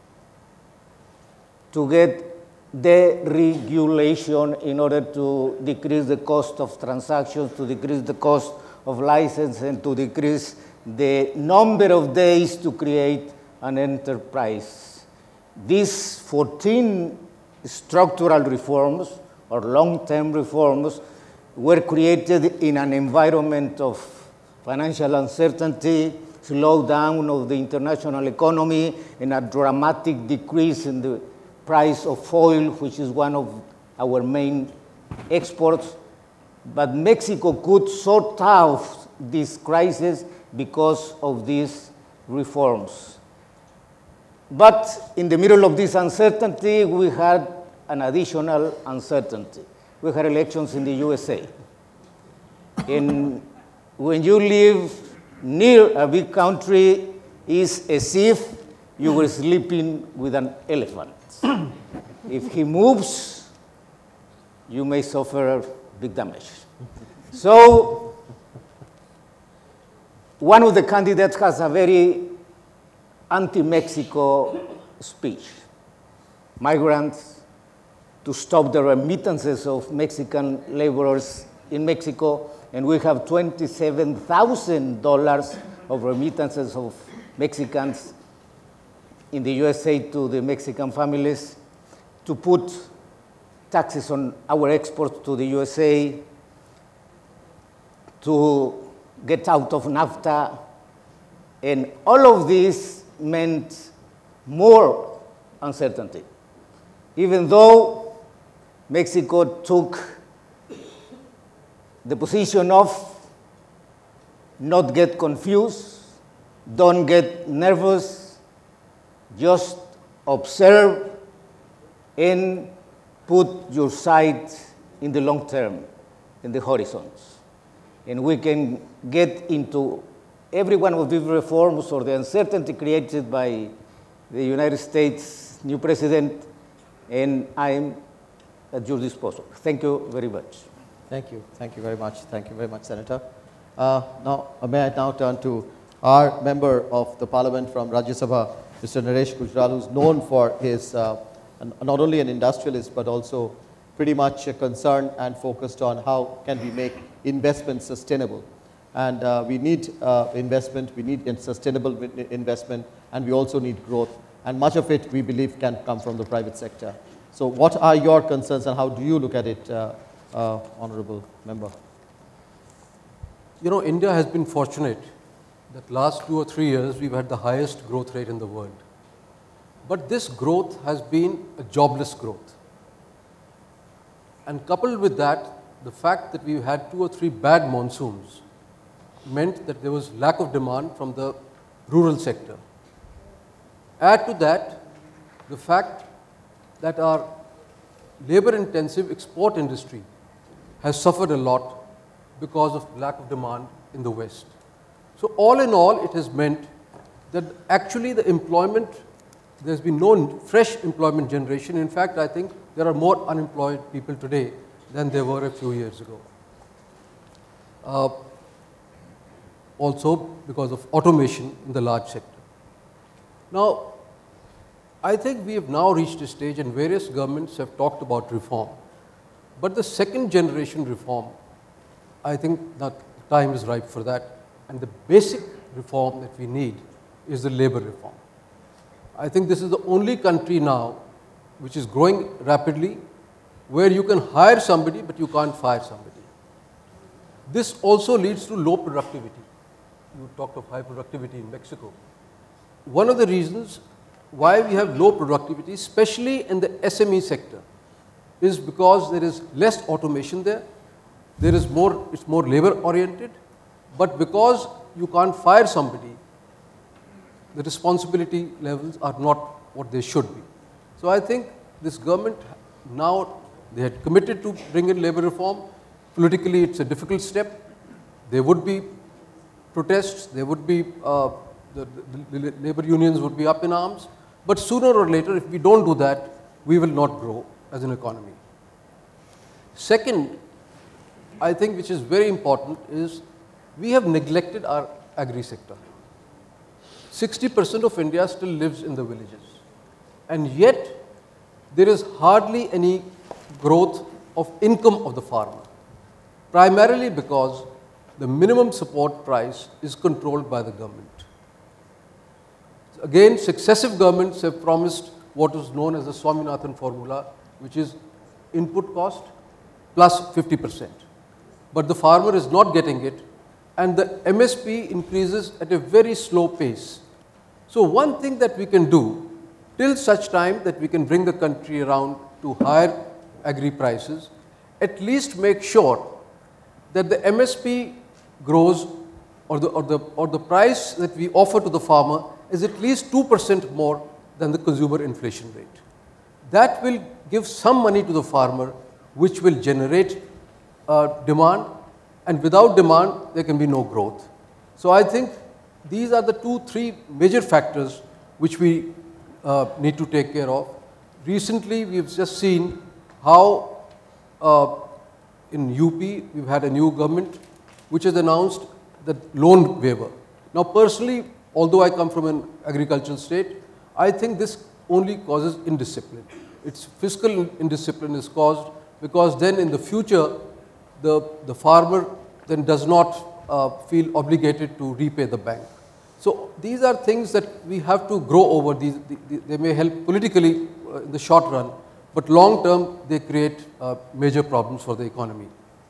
to get deregulation in order to decrease the cost of transactions, to decrease the cost of license, and to decrease the number of days to create an enterprise. These fourteen structural reforms or long-term reforms were created in an environment of financial uncertainty, slowdown of the international economy, and a dramatic decrease in the price of oil, which is one of our main exports. But Mexico could sort out this crisis because of these reforms. But in the middle of this uncertainty, we had an additional uncertainty. We had elections in the U S A. And when you live near a big country, it's as if you were sleeping with an elephant. If he moves, you may suffer big damage. So, one of the candidates has a very anti-Mexico speech. Migrants to stop the remittances of Mexican laborers in Mexico, and we have twenty-seven thousand dollars of remittances of Mexicans in the U S A to the Mexican families, to put taxes on our exports to the U S A, to get out of NAFTA, and all of this meant more uncertainty. Even though Mexico took the position of not get confused, don't get nervous, just observe and put your sight in the long term, in the horizons. And we can get into every one of these reforms or the uncertainty created by the United States new president, and I'm at your disposal. Thank you very much. Thank you. Thank you very much. Thank you very much, Senator. Uh, now, uh, may I now turn to our member of the Parliament from Rajya Sabha, Mister Naresh Gujral, who's known for his, uh, an, not only an industrialist, but also pretty much uh, concerned and focused on how can we make investment sustainable. And uh, we need uh, investment, we need sustainable investment, and we also need growth. And much of it, we believe, can come from the private sector. So what are your concerns and how do you look at it, uh, uh, Honorable Member? You know, India has been fortunate that last two or three years we've had the highest growth rate in the world. But this growth has been a jobless growth. And coupled with that, the fact that we've had two or three bad monsoons meant that there was lack of demand from the rural sector. Add to that the fact that our labor-intensive export industry has suffered a lot because of lack of demand in the West. So all in all, it has meant that actually the employment, there's been no fresh employment generation. In fact, I think there are more unemployed people today than there were a few years ago. Uh, also because of automation in the large sector. Now, I think we have now reached a stage and various governments have talked about reform. But the second generation reform, I think that time is ripe for that. And the basic reform that we need is the labor reform. I think this is the only country now which is growing rapidly where you can hire somebody but you can't fire somebody. This also leads to low productivity. You talked of high productivity in Mexico. One of the reasons why we have low productivity, especially in the S M E sector, is because there is less automation there. There is more, it's more labor oriented, but because you can't fire somebody, the responsibility levels are not what they should be. So I think this government now, they had committed to bring in labor reform. Politically, it's a difficult step. There would be protests, there would be, uh, the, the, the labor unions would be up in arms, but sooner or later, if we don't do that, we will not grow as an economy. Second, I think which is very important is we have neglected our agri sector. sixty percent of India still lives in the villages, and yet there is hardly any growth of income of the farmer, primarily because the minimum support price is controlled by the government. Again, successive governments have promised what is known as the Swaminathan formula, which is input cost plus fifty percent. But the farmer is not getting it, and the M S P increases at a very slow pace. So one thing that we can do till such time that we can bring the country around to higher agri prices, at least make sure that the M S P grows, or the, or the, or the price that we offer to the farmer is at least two percent more than the consumer inflation rate. That will give some money to the farmer, which will generate uh, demand, and without demand, there can be no growth. So I think these are the two, three major factors which we uh, need to take care of. Recently, we've just seen how uh, in U P, we've had a new government which has announced the loan waiver. Now, personally, although I come from an agricultural state, I think this only causes indiscipline. Its fiscal indiscipline is caused because then in the future, the, the farmer then does not uh, feel obligated to repay the bank. So these are things that we have to grow over. These, they, they may help politically uh, in the short run, but long term, they create uh, major problems for the economy.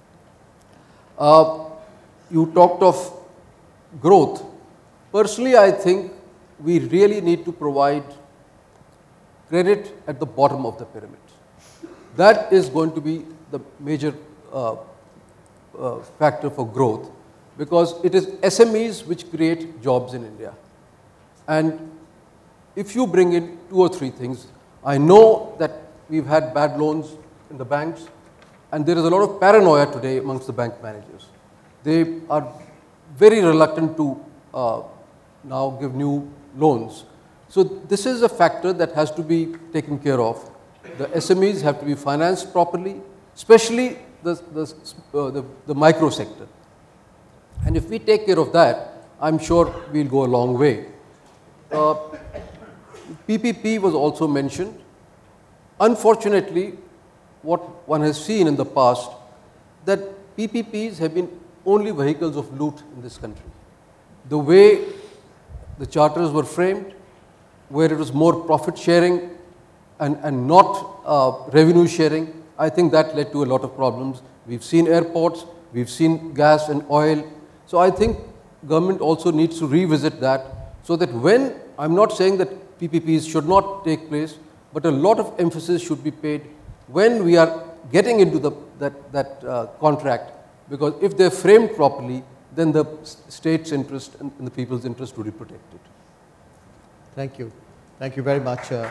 Uh, you talked of growth. Personally, I think we really need to provide credit at the bottom of the pyramid. That is going to be the major uh, uh, factor for growth, because it is S M Es which create jobs in India. And if you bring in two or three things, I know that we've had bad loans in the banks, and there is a lot of paranoia today amongst the bank managers. They are very reluctant to uh, now give new loans. So this is a factor that has to be taken care of. The S M Es have to be financed properly, especially the, the, uh, the, the micro sector. And if we take care of that, I'm sure we'll go a long way. Uh, P P P was also mentioned. Unfortunately, what one has seen in the past, that P P Ps have been only vehicles of loot in this country. The way the charters were framed, where it was more profit sharing and, and not uh, revenue sharing, I think that led to a lot of problems. We've seen airports, we've seen gas and oil. So I think government also needs to revisit that, so that when, I'm not saying that P P Ps should not take place, but a lot of emphasis should be paid when we are getting into the, that, that uh, contract, because if they're framed properly, then the state's interest and the people's interest will be protected. Thank you. Thank you very much. Uh,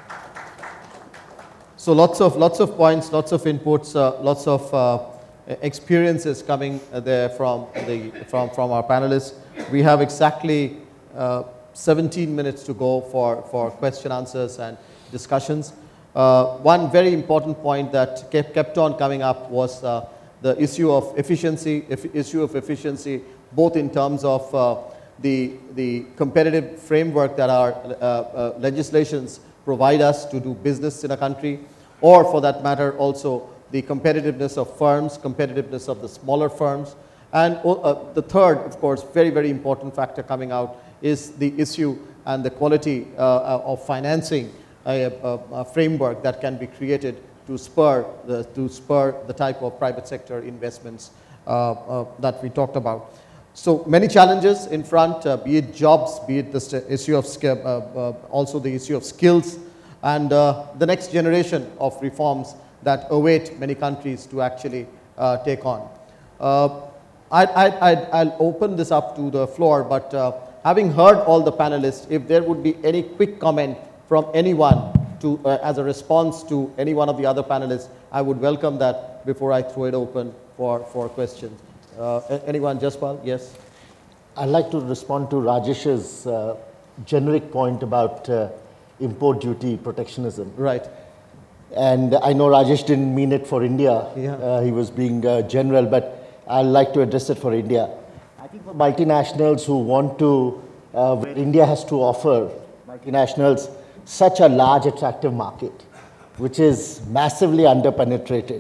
so lots of, lots of points, lots of inputs, uh, lots of uh, experiences coming there from, the, from, from our panelists. We have exactly uh, seventeen minutes to go for, for question answers and discussions. Uh, one very important point that kept, kept on coming up was uh, the issue of efficiency, issue of efficiency, both in terms of uh, the, the competitive framework that our uh, uh, legislations provide us to do business in a country, or for that matter also the competitiveness of firms, competitiveness of the smaller firms. And uh, the third, of course, very, very important factor coming out is the issue and the quality uh, of financing a, a, a framework that can be created to spur the, to spur the type of private sector investments uh, uh, that we talked about. So many challenges in front, uh, be it jobs, be it the issue of skill, uh, uh, also the issue of skills, and uh, the next generation of reforms that await many countries to actually uh, take on. Uh, I, I, I'd, I'll open this up to the floor, but uh, having heard all the panelists, if there would be any quick comment from anyone to, uh, as a response to any one of the other panelists, I would welcome that before I throw it open for, for questions. Uh, anyone, Jaspal? Yes? I'd like to respond to Rajesh's uh, generic point about uh, import duty protectionism. Right. And I know Rajesh didn't mean it for India. Yeah. Uh, he was being uh, general, but I'd like to address it for India. I think for multinationals who want to, uh, where India has to offer multinationals such a large attractive market, which is massively underpenetrated,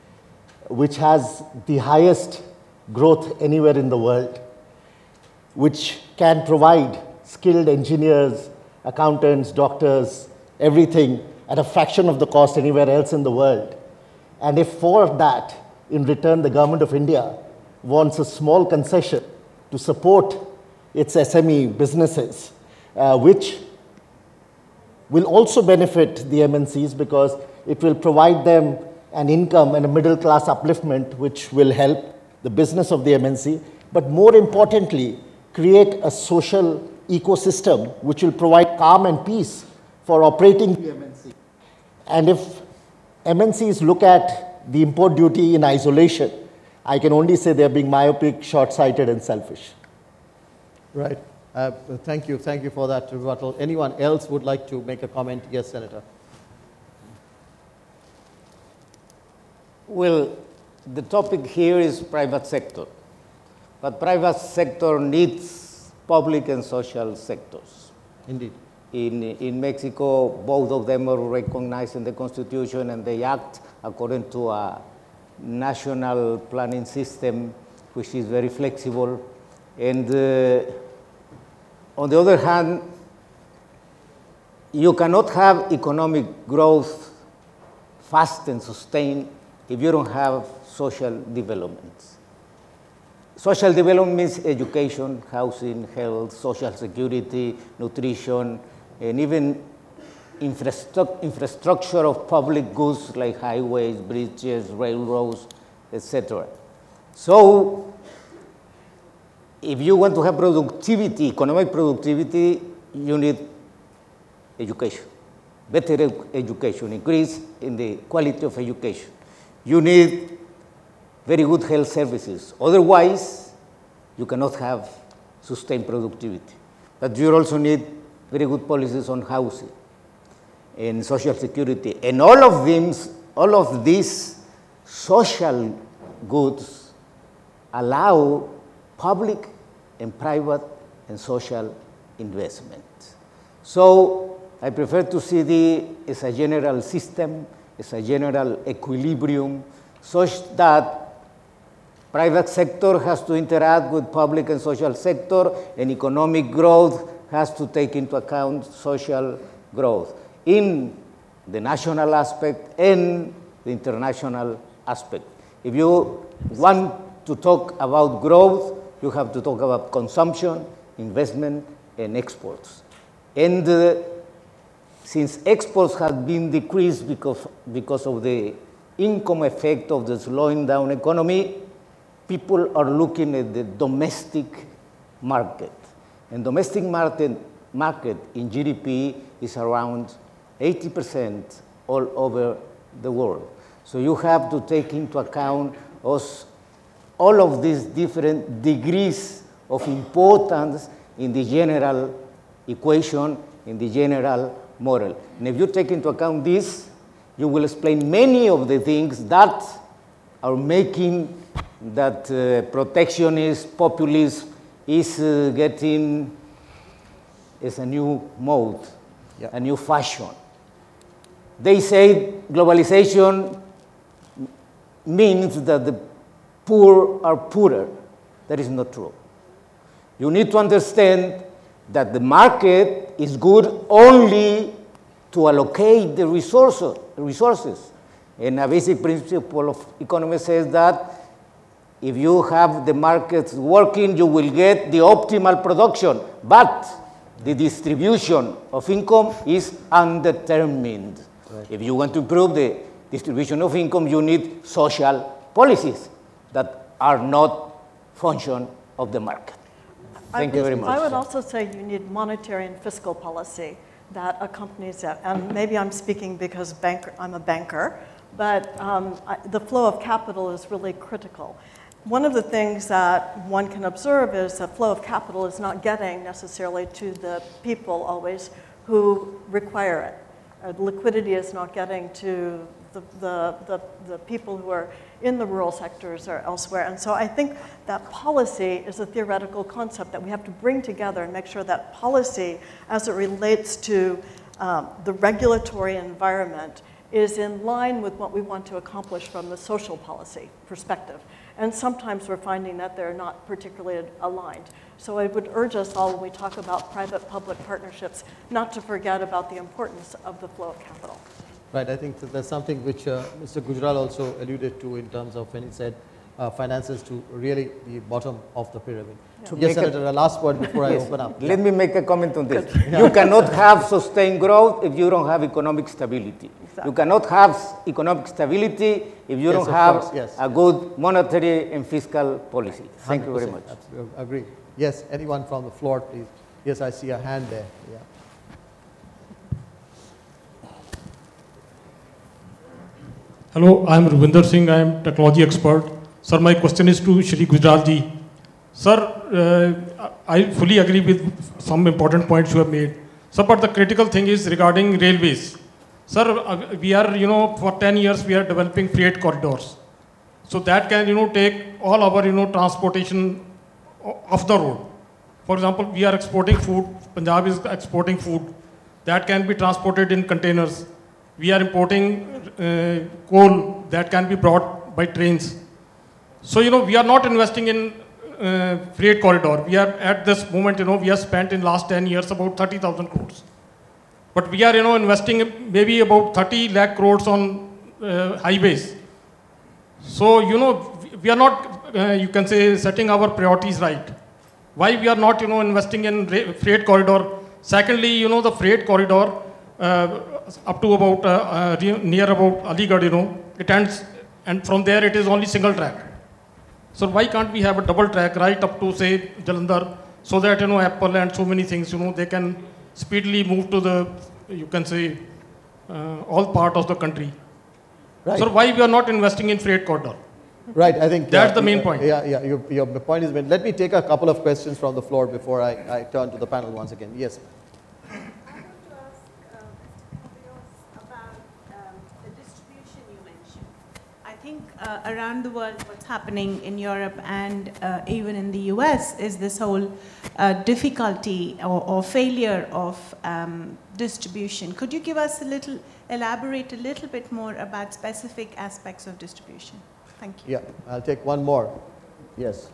which has the highest growth anywhere in the world, which can provide skilled engineers, accountants, doctors, everything at a fraction of the cost anywhere else in the world. And if for that, in return, the government of India wants a small concession to support its S M E businesses, uh, which will also benefit the M N Cs because it will provide them an income and a middle class upliftment which will help the business of the M N C, but more importantly, create a social ecosystem which will provide calm and peace for operating the M N C. And if M N Cs look at the import duty in isolation, I can only say they're being myopic, short-sighted, and selfish. Right. Uh, thank you. Thank you for that rebuttal. Anyone else would like to make a comment? Yes, Senator. Well, the topic here is private sector. But private sector needs public and social sectors. Indeed. In, in Mexico, both of them are recognized in the Constitution, and they act according to a national planning system, which is very flexible. And uh, on the other hand, you cannot have economic growth fast and sustained if you don't have social development. Social development means education, housing, health, social security, nutrition, and even infrastru infrastructure of public goods like highways, bridges, railroads, et cetera. So, if you want to have productivity, economic productivity, you need education, better ed education, increase in the quality of education. You need very good health services. Otherwise, you cannot have sustained productivity. But you also need very good policies on housing and social security. And all of them, all of these social goods allow public and private and social investment. So I prefer to see the as a general system, as a general equilibrium, such that private sector has to interact with public and social sector, and economic growth has to take into account social growth in the national aspect and the international aspect. If you want to talk about growth, you have to talk about consumption, investment, and exports. And uh, since exports have been decreased because, because of the income effect of the slowing down economy, people are looking at the domestic market. And domestic market, market in G D P is around eighty percent all over the world. So you have to take into account us, all of these different degrees of importance in the general equation, in the general model. And if you take into account this, you will explain many of the things that are making that uh, protectionist populism is uh, getting as a new mode, yeah. a new fashion. They say globalization means that the poor are poorer. That is not true. You need to understand that the market is good only to allocate the resources. resources. And a basic principle of economy says that if you have the markets working, you will get the optimal production, but the distribution of income is undetermined. Right. If you want to improve the distribution of income, you need social policies that are not function of the market. Thank I, you very much. I would also say you need monetary and fiscal policy that accompanies that. And maybe I'm speaking because banker, I'm a banker, but um, I, the flow of capital is really critical. One of the things that one can observe is that flow of capital is not getting necessarily to the people always who require it. Uh, liquidity is not getting to the, the, the, the people who are in the rural sectors or elsewhere. And so I think that policy is a theoretical concept that we have to bring together and make sure that policy, as it relates to um, the regulatory environment, is in line with what we want to accomplish from the social policy perspective. And sometimes we're finding that they're not particularly aligned. So I would urge us all when we talk about private-public partnerships not to forget about the importance of the flow of capital. Right, I think that that's something which uh, Mister Gujral also alluded to in terms of when he said uh, finances to really the bottom of the pyramid. Yeah. Yes, Senator, a last word before yes. I open up. Let yeah. me make a comment on this. Yeah. You cannot have sustained growth if you don't have economic stability. Exactly. You cannot have economic stability if you yes, don't have yes. a good monetary and fiscal policy. Thank you very much. Absolutely. Agree. Yes, anyone from the floor, please. Yes, I see a hand there. Yeah. Hello, I am Rubinder Singh. I am technology expert. Sir, my question is to Shri Gujral ji. Sir, uh, I fully agree with some important points you have made. Sir, but the critical thing is regarding railways. Sir, uh, we are, you know, for ten years we are developing freight corridors. So that can, you know, take all our, you know, transportation off the road. For example, we are exporting food, Punjab is exporting food. That can be transported in containers. We are importing uh, coal that can be brought by trains. So, you know, we are not investing in uh, freight corridor. We are at this moment, you know, we have spent in last ten years about thirty thousand crores. But we are, you know, investing maybe about thirty lakh crores on uh, highways. So, you know, we are not, uh, you can say, setting our priorities right. Why we are not, you know, investing in freight corridor? Secondly, you know, the freight corridor uh, up to about, uh, uh, near about Aligarh, you know, it ends, and from there it is only single track. So why can't we have a double track right up to, say, Jalandhar, so that, you know, Apple and so many things, you know, they can speedily move to the, you can say, uh, all part of the country. Right. So why we are not investing in freight corridor? Right, I think that's uh, the main point. Yeah, yeah, your, your point is made. Let me take a couple of questions from the floor before I, I turn to the panel once again. Yes. I want to ask uh, Mister about um, the distribution you mentioned. I think uh, around the world what's happening in Europe and uh, even in the U S is this whole uh, difficulty or, or failure of um, distribution. Could you give us a little, elaborate a little bit more about specific aspects of distribution? Thank you. Yeah, I'll take one more. Yes.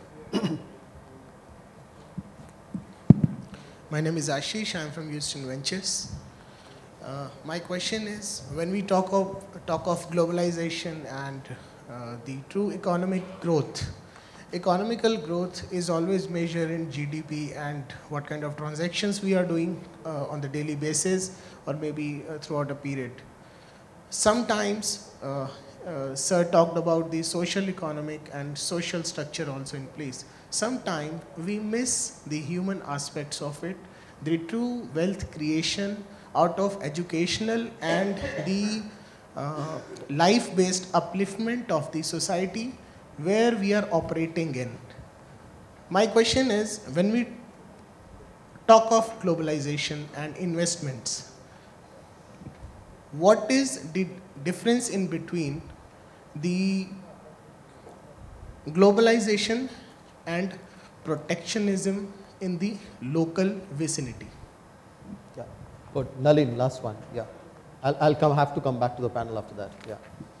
My name is Ashish. I'm from Houston Ventures. Uh, my question is, when we talk of, talk of globalization and uh, the true economic growth, economical growth is always measured in G D P and what kind of transactions we are doing uh, on the daily basis or maybe uh, throughout a period. Sometimes, uh, uh, Sir talked about the social economic and social structure also in place. Sometimes we miss the human aspects of it, the true wealth creation out of educational and the uh, life-based upliftment of the society where we are operating in. My question is, when we talk of globalization and investments, what is the difference in between the globalization and protectionism in the local vicinity? Yeah, good. Nalin, last one. Yeah, I'll, I'll come, have to come back to the panel after that. Yeah.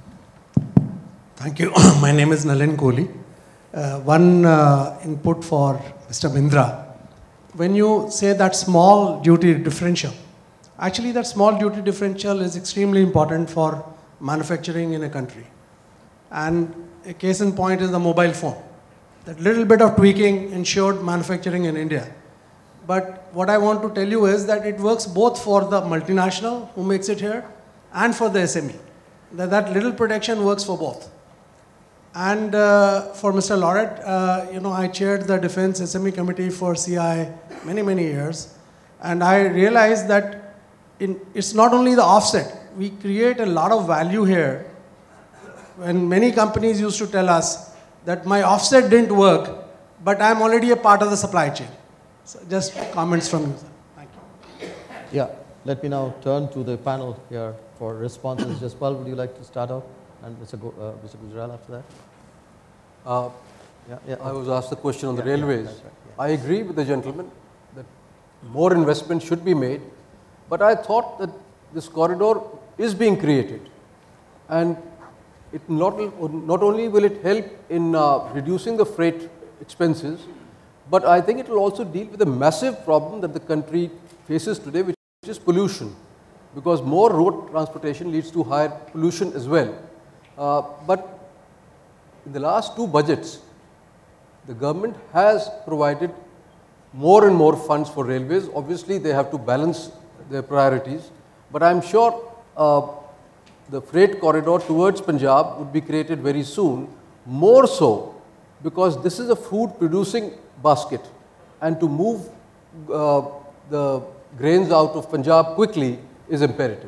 Thank you. My name is Nalin Kohli. Uh, one uh, input for Mister BINDRA. When you say that small duty differential, actually that small duty differential is extremely important for manufacturing in a country. And a case in point is the mobile phone. That little bit of tweaking ensured manufacturing in India. But what I want to tell you is that it works both for the multinational who makes it here and for the S M E. That, that little protection works for both. And uh, for Mister Lauret, uh, you know, I chaired the Defense S M E Committee for C I many, many years. And I realized that in, it's not only the offset. We create a lot of value here. When many companies used to tell us that my offset didn't work, but I'm already a part of the supply chain. So just comments from you, sir. Thank you. Yeah, let me now turn to the panel here for responses. Jaspal, would you like to start out? And Mister Go, uh, Mister Gujral after that? Uh, yeah, yeah. I was asked the question on yeah, the railways. Yeah, right, yeah. I agree with the gentleman that more investment should be made, but I thought that this corridor is being created. And it not, not only will it help in uh, reducing the freight expenses, but I think it will also deal with a massive problem that the country faces today, which is pollution. Because more road transportation leads to higher pollution as well. Uh, but in the last two budgets, the government has provided more and more funds for railways. Obviously, they have to balance their priorities. But I'm sure uh, the freight corridor towards Punjab would be created very soon, more so because this is a food producing basket. And to move uh, the grains out of Punjab quickly is imperative.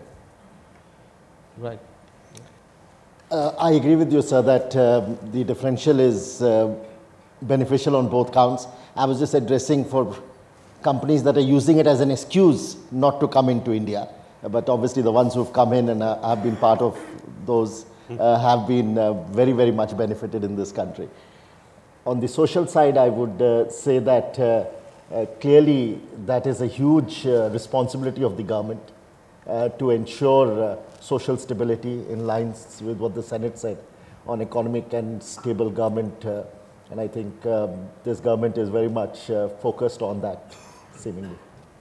Right. Uh, I agree with you, sir, that uh, the differential is uh, beneficial on both counts. I was just addressing for companies that are using it as an excuse not to come into India. but obviously the ones who've come in and uh, have been part of those uh, have been uh, very, very much benefited in this country. On the social side, I would uh, say that uh, uh, clearly that is a huge uh, responsibility of the government uh, to ensure uh, social stability in lines with what the Senate said on economic and stable government. Uh, and I think um, this government is very much uh, focused on that, seemingly.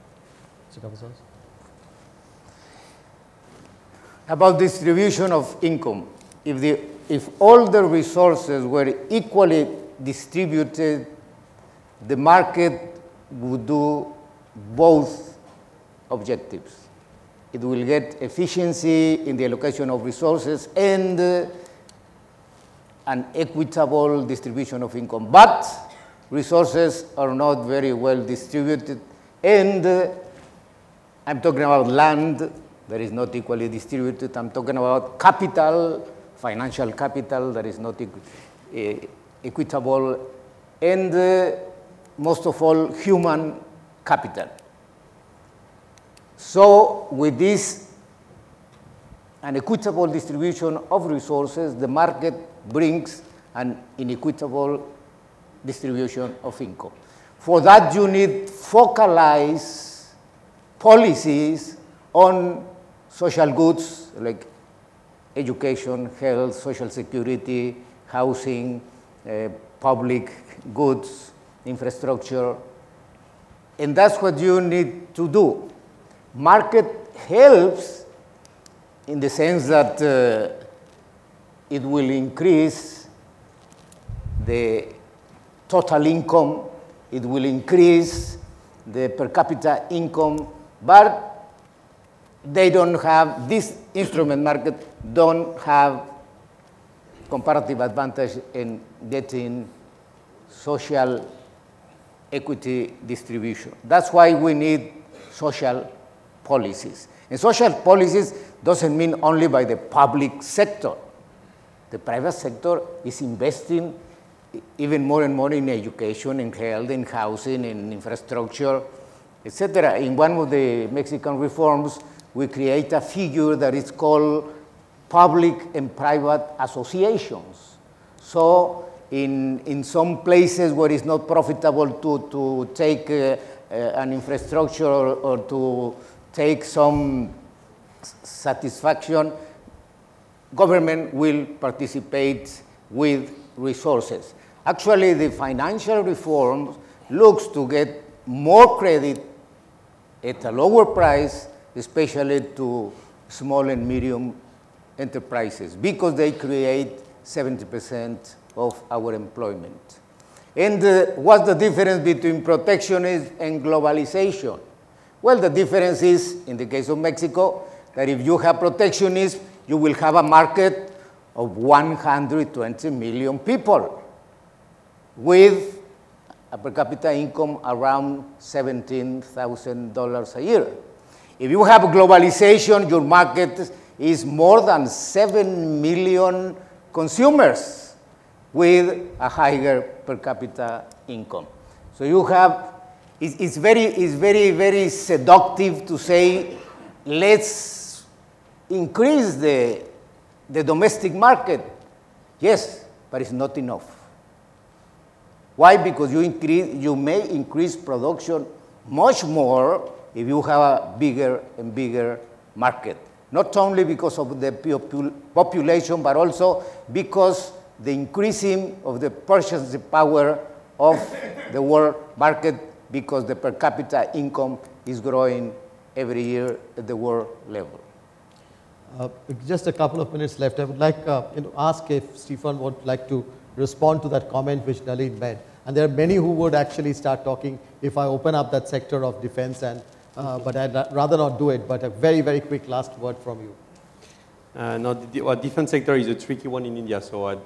About distribution of income, if, the, if all the resources were equally distributed, the market would do both objectives. It will get efficiency in the allocation of resources and uh, an equitable distribution of income. But resources are not very well distributed, and uh, I'm talking about land that is not equally distributed. I'm talking about capital, financial capital that is not equi uh, equitable, and uh, most of all, human capital. So with this an equitable distribution of resources, the market brings an inequitable distribution of income. For that, you need focalized policies on social goods like education, health, social security, housing, uh, public goods, infrastructure, and that's what you need to do. Market helps in the sense that uh, it will increase the total income, it will increase the per capita income, but they don't have, this instrument market don't have comparative advantage in getting social equity distribution. That's why we need social policies. And social policies doesn't mean only by the public sector. The private sector is investing even more and more in education, in health, in housing, in infrastructure, et cetera. In one of the Mexican reforms, we create a figure that is called public and private associations. So in, in some places where it's not profitable to, to take uh, uh, an infrastructure or, or to take some satisfaction, government will participate with resources. Actually, the financial reform looks to get more credit at a lower price, especially to small and medium enterprises, because they create seventy percent of our employment. And uh, what's the difference between protectionism and globalization? Well, the difference is, in the case of Mexico, that if you have protectionism, you will have a market of one hundred twenty million people with a per capita income around seventeen thousand dollars a year. If you have globalization, your market is more than seven million consumers with a higher per capita income. So you have, it's, it's, very, it's very, very seductive to say, let's increase the, the domestic market. Yes, but it's not enough. Why? Because you, increase, you may increase production much more if you have a bigger and bigger market. Not only because of the population, but also because the increasing of the purchasing power of the world market, because the per capita income is growing every year at the world level. Uh, just a couple of minutes left. I would like uh, you know, ask if Stephen would like to respond to that comment which Nalin made. And there are many who would actually start talking if I open up that sector of defense, and, uh, but I'd rather not do it. But a very, very quick last word from you. Uh, no, the well, defense sector is a tricky one in India. So, I'd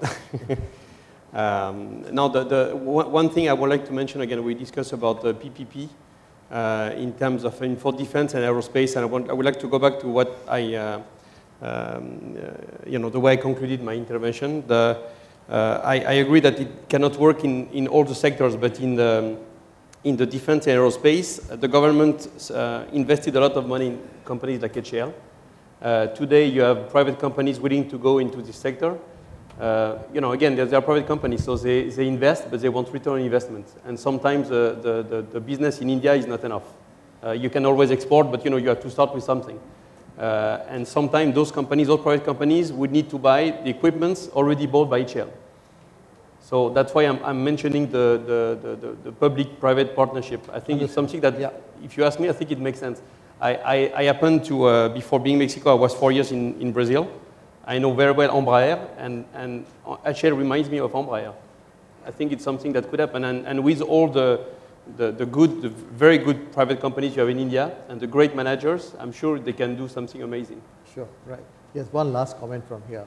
um, now the, the one, one thing I would like to mention again, we discussed about the P P P uh, in terms of in, for defense and aerospace, and I, want, I would like to go back to what I, uh, um, uh, you know, the way I concluded my intervention. The, uh, I, I agree that it cannot work in in all the sectors, but in the in the defense and aerospace, uh, the government uh, invested a lot of money in companies like H A L. Uh, today, you have private companies willing to go into this sector. Uh, you know, again, they are private companies, so they, they invest, but they want return on investment. And sometimes uh, the, the, the business in India is not enough. Uh, you can always export, but you know, you have to start with something. Uh, and sometimes those companies, those private companies, would need to buy the equipments already bought by H A L. So that's why I'm, I'm mentioning the, the, the, the public-private partnership. I think it's something that, yeah. if you ask me, I think it makes sense. I, I, I happened to, uh, before being Mexico, I was four years in, in Brazil. I know very well Embraer, and, and H A L reminds me of Embraer. I think it's something that could happen. And, and with all the, the, the good, the very good private companies you have in India, and the great managers, I'm sure they can do something amazing. Sure, right. Yes, one last comment from here.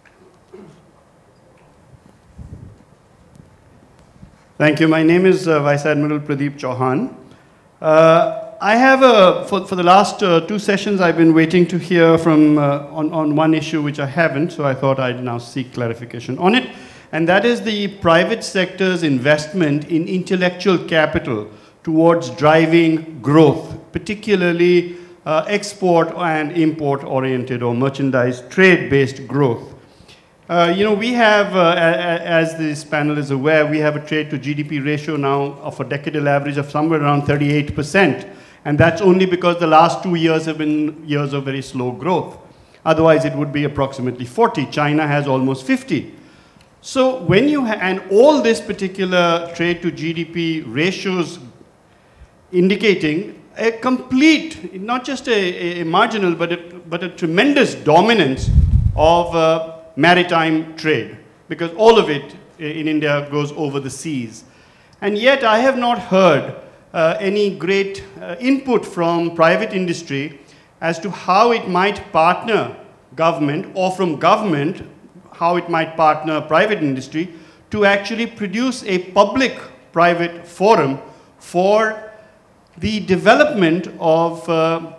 Thank you. My name is uh, Vice Admiral Pradeep Jahan. Uh, I have a, for, for the last uh, two sessions, I've been waiting to hear from, uh, on, on one issue which I haven't, so I thought I'd now seek clarification on it. And that is the private sector's investment in intellectual capital towards driving growth, particularly uh, export and import oriented or merchandise trade-based growth. Uh, you know, we have, uh, as this panel is aware, we have a trade to G D P ratio now of a decadal average of somewhere around thirty-eight percent. And that's only because the last two years have been years of very slow growth. Otherwise, it would be approximately forty. China has almost fifty. So when you, ha and all this particular trade to G D P ratios indicating a complete, not just a, a marginal, but a, but a tremendous dominance of uh, maritime trade, because all of it in India goes over the seas. And yet I have not heard uh, any great uh, input from private industry as to how it might partner government, or from government, how it might partner private industry to actually produce a public-private forum for the development of uh,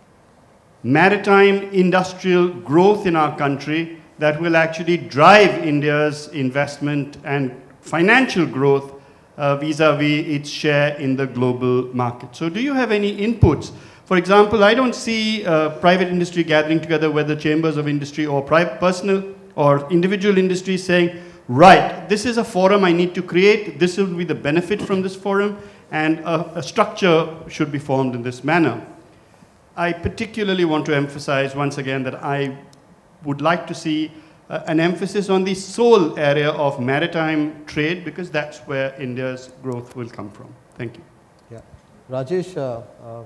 maritime industrial growth in our country that will actually drive India's investment and financial growth vis-a-vis uh, its share in the global market. So do you have any inputs? For example, I don't see uh, private industry gathering together, whether chambers of industry or private, personal or individual industry, saying, right, this is a forum I need to create, this will be the benefit from this forum, and a, a structure should be formed in this manner. I particularly want to emphasize once again that I would like to see uh, an emphasis on the sole area of maritime trade, because that's where India's growth will come from. Thank you. Yeah. Rajesh, uh, uh, uh,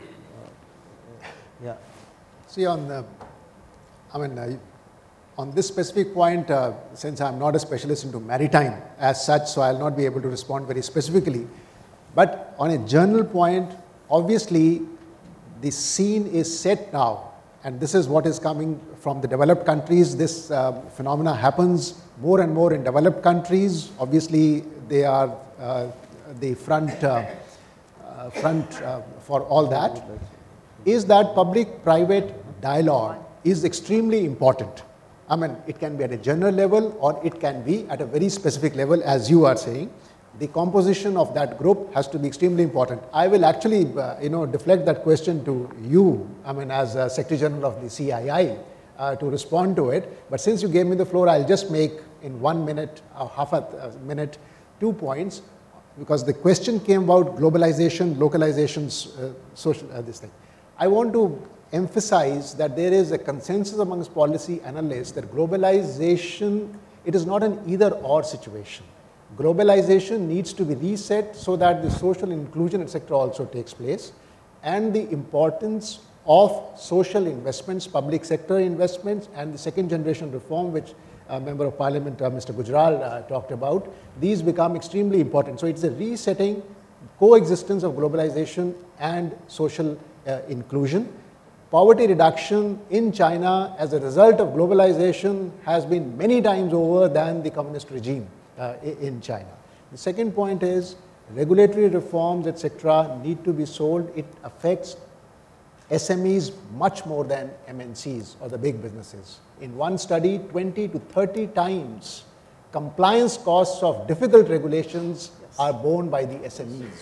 yeah. See, on the, I mean, uh, on this specific point, uh, since I'm not a specialist into maritime as such, so I'll not be able to respond very specifically. But on a general point, obviously, the scene is set now. And this is what is coming from the developed countries. This uh, phenomena happens more and more in developed countries. Obviously, they are uh, the front, uh, uh, front uh, for all that. Is that public-private dialogue is extremely important. I mean, it can be at a general level, or it can be at a very specific level, as you are saying. The composition of that group has to be extremely important. I will actually, uh, you know, deflect that question to you, I mean, as uh, Secretary General of the C I I, uh, to respond to it. But since you gave me the floor, I'll just make in one minute, or half a minute, two points, because the question came about globalization, localizations, uh, social, uh, this thing. I want to emphasize that there is a consensus amongst policy analysts that globalization, it is not an either-or situation. Globalization needs to be reset so that the social inclusion, et cetera also takes place, and the importance of social investments, public sector investments, and the second generation reform, which uh, Member of Parliament uh, Mister Gujral uh, talked about, these become extremely important. So it's a resetting, coexistence of globalization and social uh, inclusion. Poverty reduction in China as a result of globalization has been many times over than the communist regime uh, in China. The second point is regulatory reforms, et cetera, need to be solved. It affects S M Es much more than M N Cs or the big businesses. In one study, twenty to thirty times compliance costs of difficult regulations yes. are borne by the S M Es.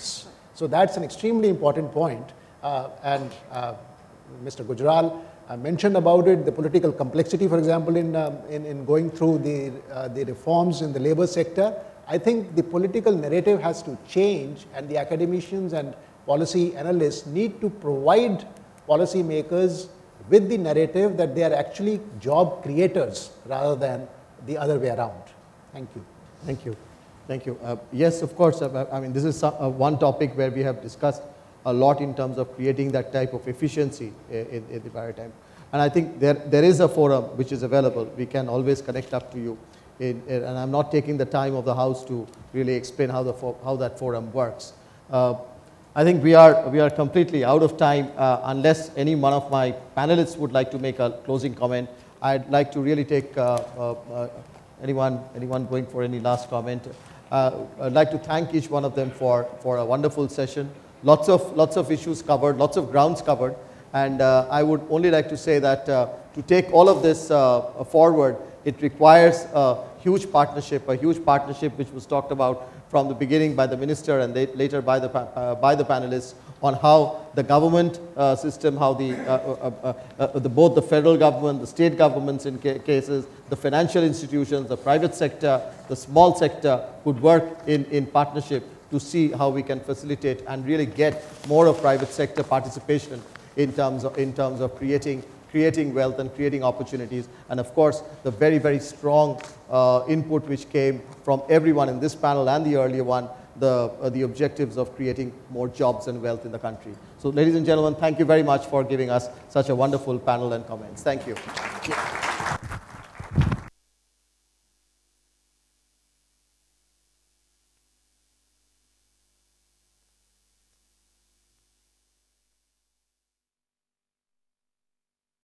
So that's an extremely important point. Uh, and uh, Mister Gujral uh, mentioned about it, the political complexity, for example, in, um, in, in going through the, uh, the reforms in the labor sector. I think the political narrative has to change, and the academicians and policy analysts need to provide policymakers with the narrative that they are actually job creators rather than the other way around. Thank you. Thank you. Thank you. Uh, yes, of course. Uh, I mean, this is some, uh, one topic where we have discussed a lot in terms of creating that type of efficiency in, in the maritime. And I think there, there is a forum which is available. We can always connect up to you. In, in, and I'm not taking the time of the house to really explain how, the for, how that forum works. Uh, I think we are, we are completely out of time. Uh, unless any one of my panelists would like to make a closing comment, I'd like to really take uh, uh, uh, anyone, anyone going for any last comment. Uh, I'd like to thank each one of them for, for a wonderful session. Lots of, lots of issues covered, lots of grounds covered. And uh, I would only like to say that uh, to take all of this uh, forward, it requires a huge partnership, a huge partnership which was talked about from the beginning by the minister and later by the, uh, by the panelists on how the government uh, system, how the, uh, uh, uh, uh, the, both the federal government, the state governments in ca cases, the financial institutions, the private sector, the small sector could work in, in partnership to see how we can facilitate and really get more of private sector participation in terms of, in terms of creating, creating wealth and creating opportunities. And of course, the very, very strong uh, input which came from everyone in this panel and the earlier one, the, uh, the objectives of creating more jobs and wealth in the country. So ladies and gentlemen, thank you very much for giving us such a wonderful panel and comments. Thank you. Thank you.